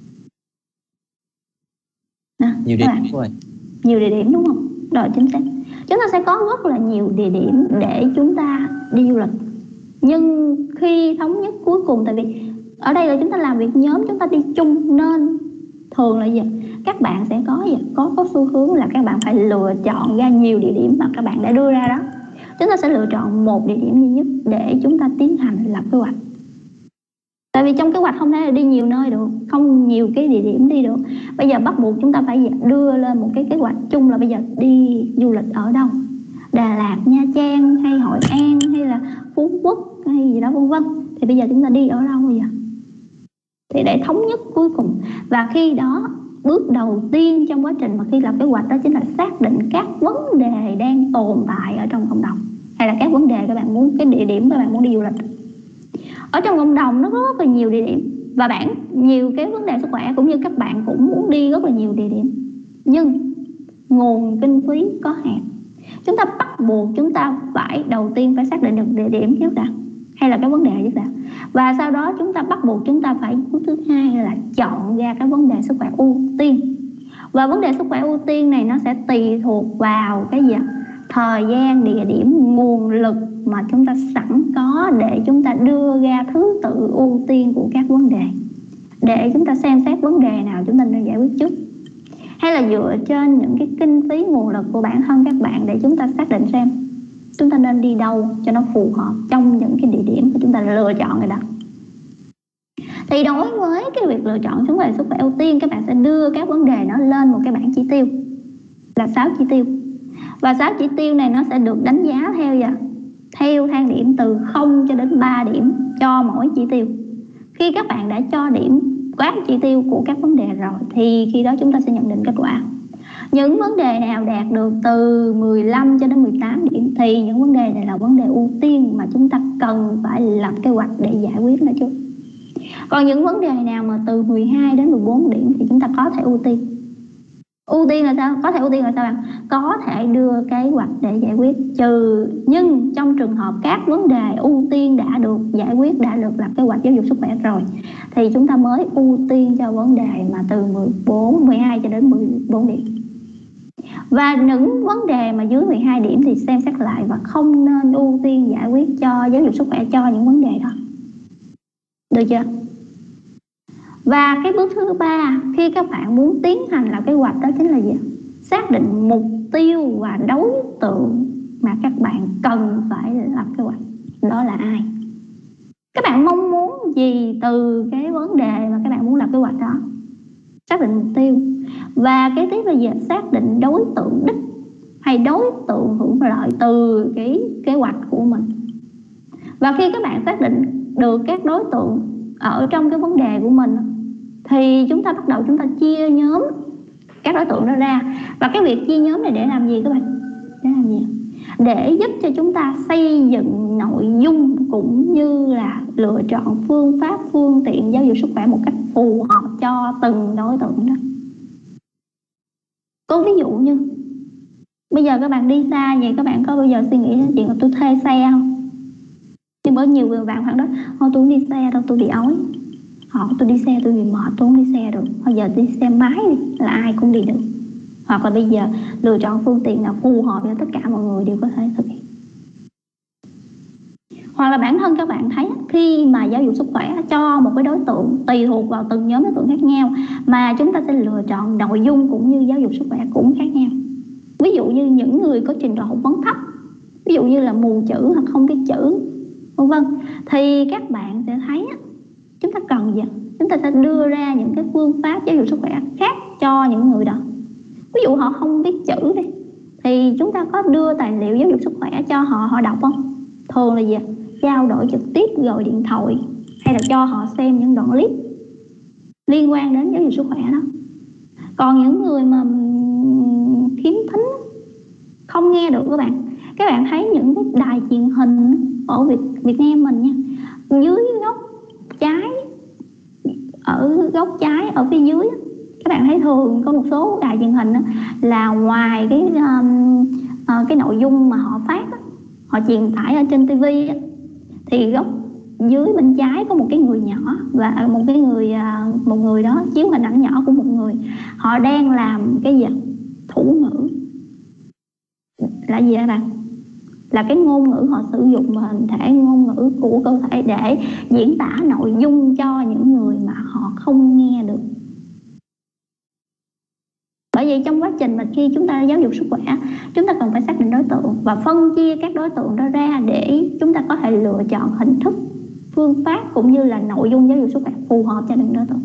À, nhiều địa điểm rồi. Nhiều địa điểm đúng không? Rồi, chính xác. Chúng ta sẽ có rất là nhiều địa điểm để chúng ta đi du lịch. Nhưng khi thống nhất cuối cùng, tại vì ở đây là chúng ta làm việc nhóm, chúng ta đi chung, nên thường là gì? Các bạn sẽ có gì? Có có xu hướng là các bạn phải lựa chọn ra nhiều địa điểm mà các bạn đã đưa ra đó. Chúng ta sẽ lựa chọn một địa điểm duy nhất để chúng ta tiến hành lập kế hoạch. Tại vì trong kế hoạch không thể là đi nhiều nơi được, không nhiều cái địa điểm đi được. Bây giờ bắt buộc chúng ta phải đưa lên một cái kế hoạch chung là bây giờ đi du lịch ở đâu, Đà Lạt, Nha Trang hay Hội An hay là Phú Quốc hay gì đó vân vân. Thì bây giờ chúng ta đi ở đâu bây giờ? Thì để thống nhất cuối cùng. Và khi đó bước đầu tiên trong quá trình mà khi lập kế hoạch đó chính là xác định các vấn đề đang tồn tại ở trong cộng đồng, hay là các vấn đề các bạn muốn, cái địa điểm các bạn muốn đi du lịch. Ở trong cộng đồng nó có rất là nhiều địa điểm, và bạn nhiều cái vấn đề sức khỏe cũng như các bạn cũng muốn đi rất là nhiều địa điểm, nhưng nguồn kinh phí có hạn. Chúng ta bắt buộc chúng ta phải đầu tiên phải xác định được địa điểm trước đã, hay là cái vấn đề trước đã, và sau đó chúng ta bắt buộc chúng ta phải bước thứ hai là chọn ra cái vấn đề sức khỏe ưu tiên. Và vấn đề sức khỏe ưu tiên này nó sẽ tùy thuộc vào cái gì? Thời gian, địa điểm, nguồn lực mà chúng ta sẵn có để chúng ta đưa ra thứ tự ưu tiên của các vấn đề, để chúng ta xem xét vấn đề nào chúng ta nên giải quyết trước, hay là dựa trên những cái kinh phí, nguồn lực của bản thân các bạn để chúng ta xác định xem chúng ta nên đi đâu cho nó phù hợp trong những cái địa điểm mà chúng ta lựa chọn rồi đó. Thì đối với cái việc lựa chọn vấn đề sức khỏe ưu tiên, các bạn sẽ đưa các vấn đề nó lên một cái bảng chỉ tiêu là sáu chỉ tiêu. Và sáu chỉ tiêu này nó sẽ được đánh giá theo gì? Theo thang điểm từ không cho đến ba điểm cho mỗi chỉ tiêu. Khi các bạn đã cho điểm các chỉ tiêu của các vấn đề rồi thì khi đó chúng ta sẽ nhận định kết quả. Những vấn đề nào đạt được từ mười lăm cho đến mười tám điểm thì những vấn đề này là vấn đề ưu tiên mà chúng ta cần phải lập kế hoạch để giải quyết nó trước. Còn những vấn đề nào mà từ mười hai đến mười bốn điểm thì chúng ta có thể ưu tiên. Ưu tiên là sao? Có thể ưu tiên là sao bạn? Có thể đưa kế hoạch để giải quyết, trừ nhưng trong trường hợp các vấn đề ưu tiên đã được giải quyết, đã được lập kế hoạch giáo dục sức khỏe rồi thì chúng ta mới ưu tiên cho vấn đề mà từ mười bốn, mười hai cho đến mười bốn điểm. Và những vấn đề mà dưới mười hai điểm thì xem xét lại và không nên ưu tiên giải quyết cho giáo dục sức khỏe cho những vấn đề đó. Được chưa? Và cái bước thứ ba khi các bạn muốn tiến hành lập kế hoạch đó chính là gì? Xác định mục tiêu và đối tượng mà các bạn cần phải lập kế hoạch. Đó là ai? Các bạn mong muốn gì từ cái vấn đề mà các bạn muốn lập kế hoạch đó? Xác định mục tiêu. Và cái tiếp là gì? Xác định đối tượng đích hay đối tượng hưởng lợi từ cái kế hoạch của mình. Và khi các bạn xác định được các đối tượng ở trong cái vấn đề của mình thì chúng ta bắt đầu chúng ta chia nhóm các đối tượng đó ra. Và cái việc chia nhóm này để làm gì các bạn? Để làm gì? Để giúp cho chúng ta xây dựng nội dung cũng như là lựa chọn phương pháp, phương tiện giáo dục sức khỏe một cách phù hợp cho từng đối tượng đó. Có ví dụ như bây giờ các bạn đi xa vậy, các bạn có bao giờ suy nghĩ đến chuyện là tôi thuê xe không? Nhưng bởi nhiều người bạn phản đối, thôi tôi không đi xe đâu, tôi bị ói. Họ tôi đi xe tôi bị mệt, tôi không đi xe được. Bây giờ đi xe máy đi, là ai cũng đi được. Hoặc là bây giờ lựa chọn phương tiện nào phù hợp cho tất cả mọi người đều có thể thực hiện. Hoặc là bản thân các bạn thấy khi mà giáo dục sức khỏe cho một cái đối tượng tùy thuộc vào từng nhóm đối tượng khác nhau mà chúng ta sẽ lựa chọn nội dung cũng như giáo dục sức khỏe cũng khác nhau. Ví dụ như những người có trình độ học vấn thấp, ví dụ như là mù chữ hoặc không biết chữ, vân vân, thì các bạn sẽ thấy chúng ta cần gì? Chúng ta sẽ đưa ra những cái phương pháp giáo dục sức khỏe khác cho những người đó. Ví dụ họ không biết chữ đi, thì chúng ta có đưa tài liệu giáo dục sức khỏe cho họ họ đọc không? Thường là gì? Trao đổi trực tiếp, gọi điện thoại, hay là cho họ xem những đoạn clip liên quan đến giáo dục sức khỏe đó. Còn những người mà khiếm thính không nghe được các bạn, các bạn thấy những cái đài truyền hình ở Việt, Việt Nam mình nha, dưới góc trái, ở góc trái ở phía dưới, các bạn thấy thường có một số đài truyền hình là ngoài cái um, uh, cái nội dung mà họ phát, họ truyền tải ở trên tivi, thì góc dưới bên trái có một cái người nhỏ, và một cái người một người đó chiếu hình ảnh nhỏ của một người, họ đang làm cái gì? Thủ ngữ. Là gì các bạn? Là cái ngôn ngữ họ sử dụng hình thể ngôn ngữ của cơ thể để diễn tả nội dung cho những người mà họ không nghe được. Bởi vậy trong quá trình mà khi chúng ta giáo dục sức khỏe, chúng ta cần phải xác định đối tượng và phân chia các đối tượng đó ra để chúng ta có thể lựa chọn hình thức, phương pháp cũng như là nội dung giáo dục sức khỏe phù hợp cho từng đối tượng.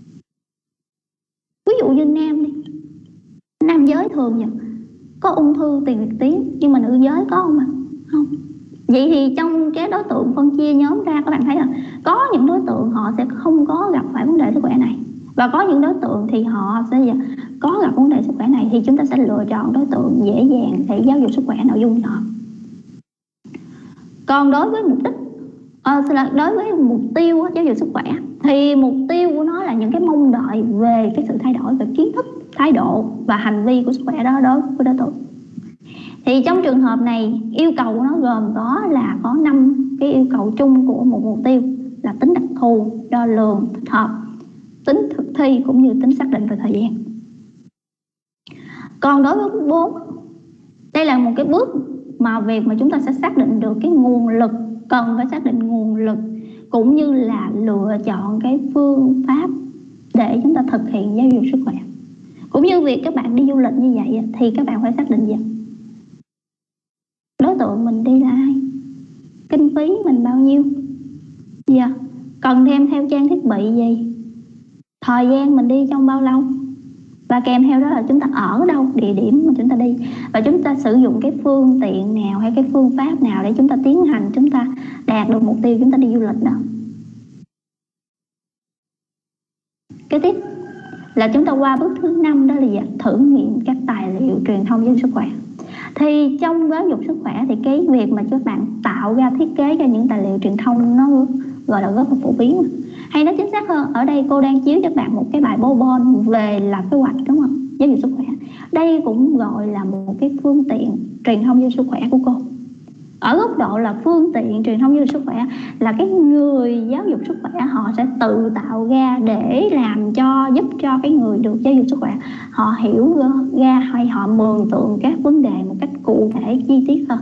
Ví dụ như nam đi, nam giới thường vậy, có ung thư tiền liệt tuyến, nhưng mà nữ giới có không ạ? Không. Vậy thì trong cái đối tượng phân chia nhóm ra, các bạn thấy là có những đối tượng họ sẽ không có gặp phải vấn đề sức khỏe này, và có những đối tượng thì họ sẽ có gặp vấn đề sức khỏe này, thì chúng ta sẽ lựa chọn đối tượng dễ dàng để giáo dục sức khỏe nội dung cho họ. Còn đối với mục đích à, đối với mục tiêu giáo dục sức khỏe, thì mục tiêu của nó là những cái mong đợi về cái sự thay đổi về kiến thức, thái độ và hành vi của sức khỏe đó đối với đối tượng. Thì trong trường hợp này, yêu cầu của nó gồm có là có năm cái yêu cầu chung của một mục tiêu, là tính đặc thù, đo lường, thích hợp, tính thực thi cũng như tính xác định về thời gian. Còn đối với bước bốn, đây là một cái bước mà việc mà chúng ta sẽ xác định được cái nguồn lực, cần phải xác định nguồn lực cũng như là lựa chọn cái phương pháp để chúng ta thực hiện giáo dục sức khỏe. Cũng như việc các bạn đi du lịch như vậy thì các bạn phải xác định gì? Đối tượng mình đi là ai? Kinh phí mình bao nhiêu? Dạ. Cần thêm theo trang thiết bị gì? Thời gian mình đi trong bao lâu? Và kèm theo đó là chúng ta ở đâu, địa điểm mà chúng ta đi, và chúng ta sử dụng cái phương tiện nào hay cái phương pháp nào để chúng ta tiến hành, chúng ta đạt được mục tiêu chúng ta đi du lịch đó. Kế tiếp là chúng ta qua bước thứ năm, đó là gì? Thử nghiệm các tài liệu truyền thông giáo dục sức khỏe. Thì trong giáo dục sức khỏe thì cái việc mà các bạn tạo ra, thiết kế cho những tài liệu truyền thông nó gọi là rất là phổ biến. Hay nói chính xác hơn, ở đây cô đang chiếu cho các bạn một cái bài bô bon về lập kế hoạch, đúng không? Giáo dục sức khỏe. Đây cũng gọi là một cái phương tiện truyền thông giáo dục sức khỏe của cô. Ở góc độ là phương tiện truyền thông giáo dục sức khỏe là cái người giáo dục sức khỏe họ sẽ tự tạo ra để làm cho, giúp cho cái người được giáo dục sức khỏe họ hiểu ra hay họ mường tượng các vấn đề một cách cụ thể, chi tiết hơn.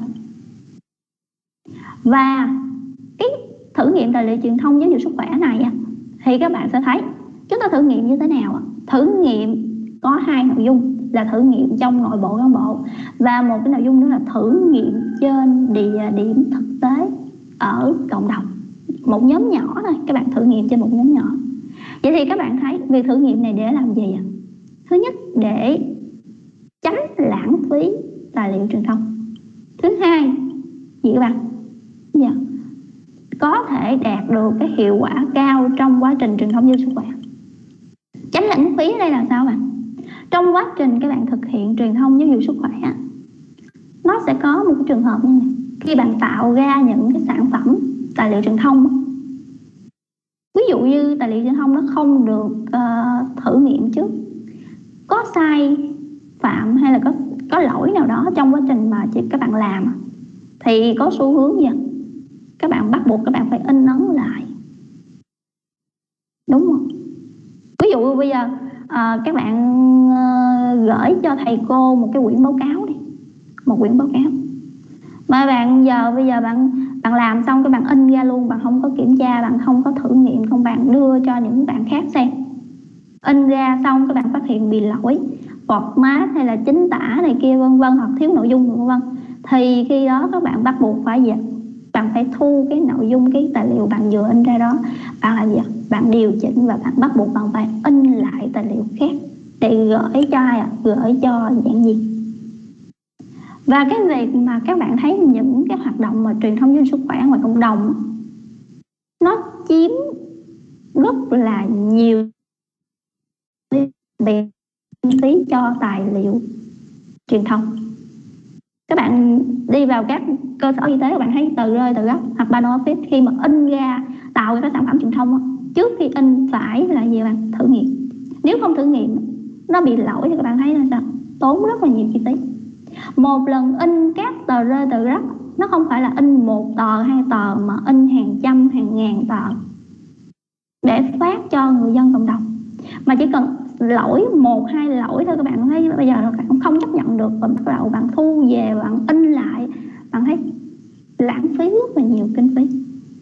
Và cái thử nghiệm tài liệu truyền thông giáo dục sức khỏe này thì các bạn sẽ thấy chúng ta thử nghiệm như thế nào. Thử nghiệm có hai nội dung là thử nghiệm trong nội bộ cán bộ, và một cái nội dung nữa là thử nghiệm trên địa điểm thực tế ở cộng đồng, một nhóm nhỏ thôi, các bạn thử nghiệm trên một nhóm nhỏ. Vậy thì các bạn thấy việc thử nghiệm này để làm gì ạ? Thứ nhất, để tránh lãng phí tài liệu truyền thông. Thứ hai, gì các bạn? Dạ. Có thể đạt được cái hiệu quả cao trong quá trình truyền thông giáo dục sức khỏe. Tránh lãng phí ở đây là sao bạn? Trong quá trình các bạn thực hiện truyền thông giáo dục sức khỏe, nó sẽ có một cái trường hợp như này. Khi bạn tạo ra những cái sản phẩm tài liệu truyền thông, ví dụ như tài liệu truyền thông nó không được uh, thử nghiệm trước, có sai phạm hay là có có lỗi nào đó trong quá trình mà các bạn làm, thì có xu hướng gì? Các bạn bắt buộc các bạn phải in ấn lại, đúng không? Ví dụ bây giờ à, các bạn à, gửi cho thầy cô một cái quyển báo cáo đi, một quyển báo cáo mà bạn giờ bây giờ bạn bạn làm xong cái bạn in ra luôn, bạn không có kiểm tra, bạn không có thử nghiệm, không bạn đưa cho những bạn khác xem. In ra xong các bạn phát hiện bị lỗi format hay là chính tả này kia vân vân, hoặc thiếu nội dung vân vân, thì khi đó các bạn bắt buộc phải gì? Bạn phải thu cái nội dung, cái tài liệu bạn vừa in ra đó, bạn làm gì? Bạn điều chỉnh và bạn bắt buộc bạn phải in lại tài liệu khác để gửi cho ai ạ? Gửi cho giảng viên. Và cái việc mà các bạn thấy những cái hoạt động mà truyền thông giáo dục sức khỏe ngoài cộng đồng, nó chiếm rất là nhiều về phí cho tài liệu truyền thông. Các bạn đi vào các cơ sở y tế, các bạn thấy tờ rơi, tờ gấp hoặc banner office, khi mà in ra tạo ra các sản phẩm truyền thông, trước khi in phải là gì bạn? Thử nghiệm. Nếu không thử nghiệm, nó bị lỗi thì các bạn thấy là sao? Tốn rất là nhiều chi phí. Một lần in các tờ rơi, tờ gấp, nó không phải là in một tờ hai tờ, mà in hàng trăm hàng ngàn tờ để phát cho người dân cộng đồng. Mà chỉ cần lỗi một hai lỗi thôi, các bạn thấy bây giờ các bạn không chấp nhận được, và bắt đầu bạn thu về, bạn in lại, bạn thấy lãng phí rất là nhiều kinh phí.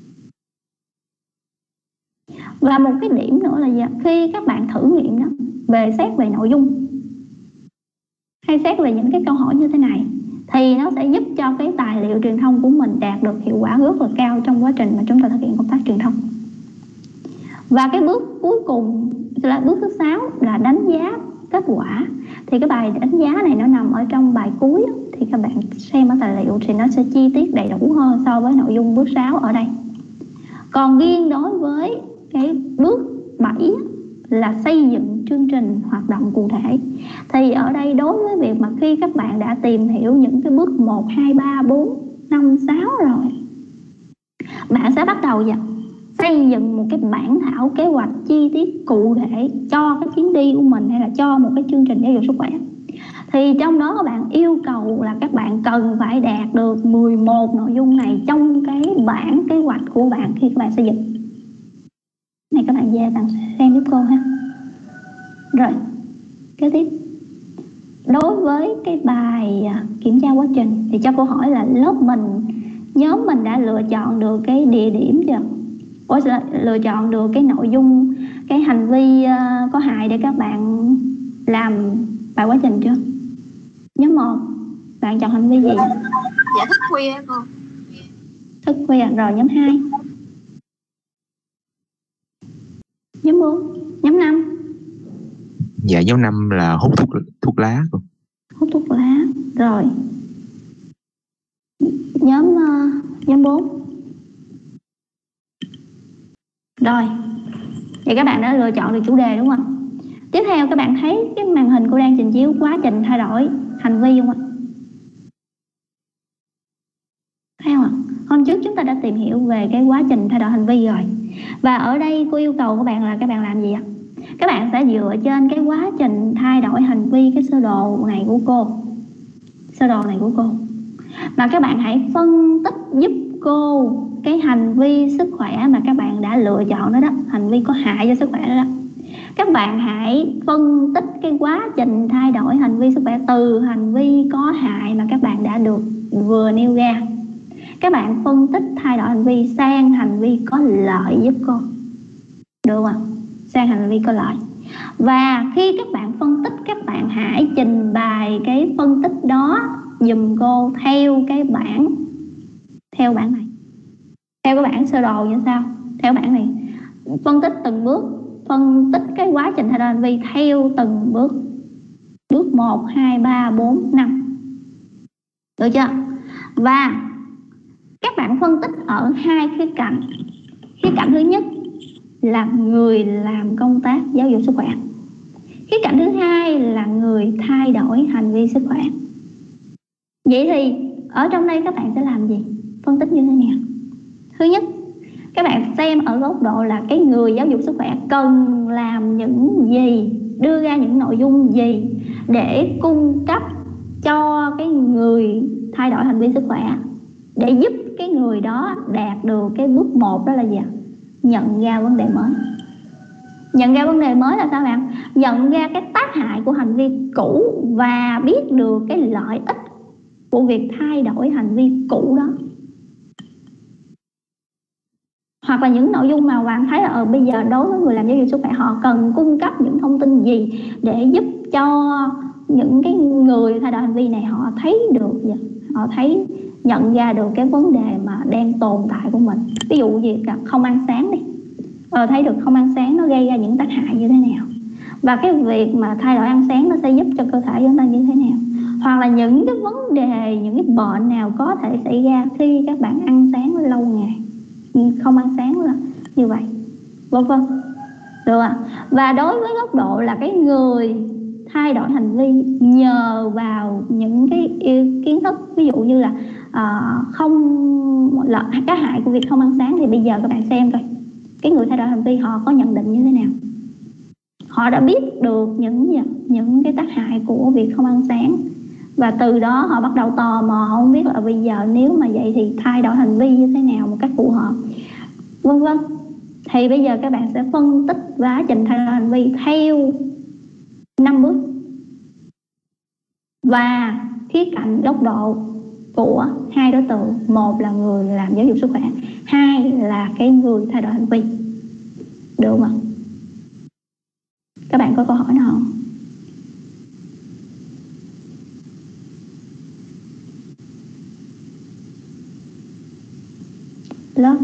Và một cái điểm nữa là gì? Khi các bạn thử nghiệm đó, về xét về nội dung hay xét về những cái câu hỏi như thế này, thì nó sẽ giúp cho cái tài liệu truyền thông của mình đạt được hiệu quả rất là cao trong quá trình mà chúng ta thực hiện công tác truyền thông. Và cái bước cuối cùng là bước thứ sáu là đánh giá kết quả. Thì cái bài đánh giá này nó nằm ở trong bài cuối, thì các bạn xem ở tài liệu thì nó sẽ chi tiết đầy đủ hơn so với nội dung bước sáu ở đây. Còn riêng đối với cái bước bảy là xây dựng chương trình hoạt động cụ thể, thì ở đây đối với việc mà khi các bạn đã tìm hiểu những cái bước một, hai, ba, bốn, năm, sáu rồi, bạn sẽ bắt đầu dần xây dựng một cái bản thảo kế hoạch chi tiết cụ thể cho cái chuyến đi của mình, hay là cho một cái chương trình giáo dục sức khỏe. Thì trong đó các bạn yêu cầu là các bạn cần phải đạt được mười một nội dung này trong cái bản kế hoạch của bạn khi các bạn xây dựng. Này các bạn về bạn xem giúp cô ha. Rồi, kế tiếp. Đối với cái bài kiểm tra quá trình thì cho cô hỏi là lớp mình, nhóm mình đã lựa chọn được cái địa điểm chưa? Ủa, lựa chọn được cái nội dung, cái hành vi uh, có hại để các bạn làm bài quá trình chưa? Nhóm một, bạn chọn hành vi gì? Dạ thức khuya cô. Thức khuya. Rồi nhóm hai. Nhóm bốn. Nhóm năm. Dạ nhóm năm là hút thuốc thuốc lá. Hút thuốc lá. Rồi. Nhóm uh, nhóm bốn. Rồi. Vậy các bạn đã lựa chọn được chủ đề đúng không? Tiếp theo các bạn thấy cái màn hình cô đang trình chiếu quá trình thay đổi hành vi không ạ? Thấy không ạ? Hôm trước chúng ta đã tìm hiểu về cái quá trình thay đổi hành vi rồi. Và ở đây cô yêu cầu các bạn là các bạn làm gì ạ? Các bạn sẽ dựa trên cái quá trình thay đổi hành vi, cái sơ đồ này của cô, sơ đồ này của cô, mà các bạn hãy phân tích giúp cô cái hành vi sức khỏe mà các bạn đã lựa chọn đó đó, hành vi có hại cho sức khỏe đó đó. Các bạn hãy phân tích cái quá trình thay đổi hành vi sức khỏe từ hành vi có hại mà các bạn đã được vừa nêu ra. Các bạn phân tích thay đổi hành vi sang hành vi có lợi giúp cô. Được không ạ? Sang hành vi có lợi. Và khi các bạn phân tích, các bạn hãy trình bày cái phân tích đó dùm cô theo cái bảng, theo bảng này, theo cái bảng sơ đồ như sau. Theo bảng này phân tích từng bước, phân tích cái quá trình thay đổi hành vi theo từng bước. Bước một, hai, ba, bốn, năm. Được chưa? Và các bạn phân tích ở hai khía cạnh. Khía cạnh thứ nhất là người làm công tác giáo dục sức khỏe. Khía cạnh thứ hai là người thay đổi hành vi sức khỏe. Vậy thì ở trong đây các bạn sẽ làm gì? Phân tích như thế nào? Thứ nhất, các bạn xem ở góc độ là cái người giáo dục sức khỏe cần làm những gì, đưa ra những nội dung gì để cung cấp cho cái người thay đổi hành vi sức khỏe, để giúp cái người đó đạt được cái bước một, đó là gì ạ? Nhận ra vấn đề mới. Nhận ra vấn đề mới là sao bạn? Nhận ra cái tác hại của hành vi cũ và biết được cái lợi ích của việc thay đổi hành vi cũ đó. Hoặc là những nội dung mà bạn thấy là ở bây giờ đối với người làm giáo dục sức khỏe, họ cần cung cấp những thông tin gì để giúp cho những cái người thay đổi hành vi này họ thấy được gì? Họ thấy nhận ra được cái vấn đề mà đang tồn tại của mình. Ví dụ gì không ăn sáng đi, ờ, thấy được không ăn sáng nó gây ra những tác hại như thế nào. và cái việc mà thay đổi ăn sáng nó sẽ giúp cho cơ thể chúng ta như thế nào, hoặc là những cái vấn đề, những cái bệnh nào có thể xảy ra khi các bạn ăn sáng lâu ngày, không ăn sáng là như vậy, vân vân, được ạ. Và đối với góc độ là cái người thay đổi hành vi nhờ vào những cái kiến thức, ví dụ như là uh, không là cái hại của việc không ăn sáng, thì bây giờ các bạn xem coi cái người thay đổi hành vi họ có nhận định như thế nào. Họ đã biết được những những cái tác hại của việc không ăn sáng, và từ đó họ bắt đầu tò mò, họ không biết là bây giờ nếu mà vậy thì thay đổi hành vi như thế nào một cách phù hợp, vân vân. Thì bây giờ các bạn sẽ phân tích quá trình thay đổi hành vi theo năm bước, và khía cạnh góc độ của hai đối tượng, một là người làm giáo dục sức khỏe, hai là cái người thay đổi hành vi, được không ạ? Các bạn có câu hỏi nào không? Lớp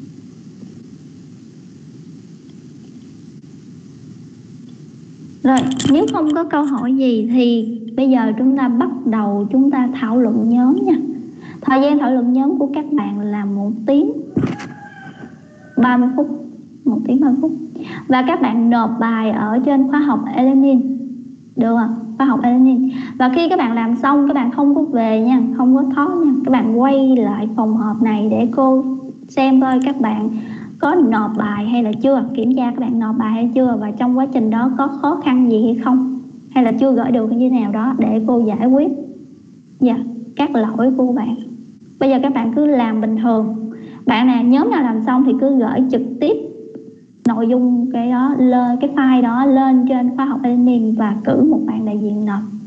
rồi, nếu không có câu hỏi gì thì bây giờ chúng ta bắt đầu chúng ta thảo luận nhóm nha. Thời gian thảo luận nhóm của các bạn là một tiếng ba mươi phút, một tiếng ba mươi phút, và các bạn nộp bài ở trên khóa học e-learning, được không? Khóa học e-learning. Và khi các bạn làm xong, các bạn không có về nha, không có thoát nha, các bạn quay lại phòng họp này để cô xem coi các bạn có nộp bài hay là chưa, kiểm tra các bạn nộp bài hay chưa, và trong quá trình đó có khó khăn gì hay không, hay là chưa gửi được như thế nào đó để cô giải quyết dạ, các lỗi của bạn. Bây giờ các bạn cứ làm bình thường, bạn nào nhóm nào làm xong thì cứ gửi trực tiếp nội dung cái đó lên, cái file đó lên trên khóa học e-learning và cử một bạn đại diện nộp.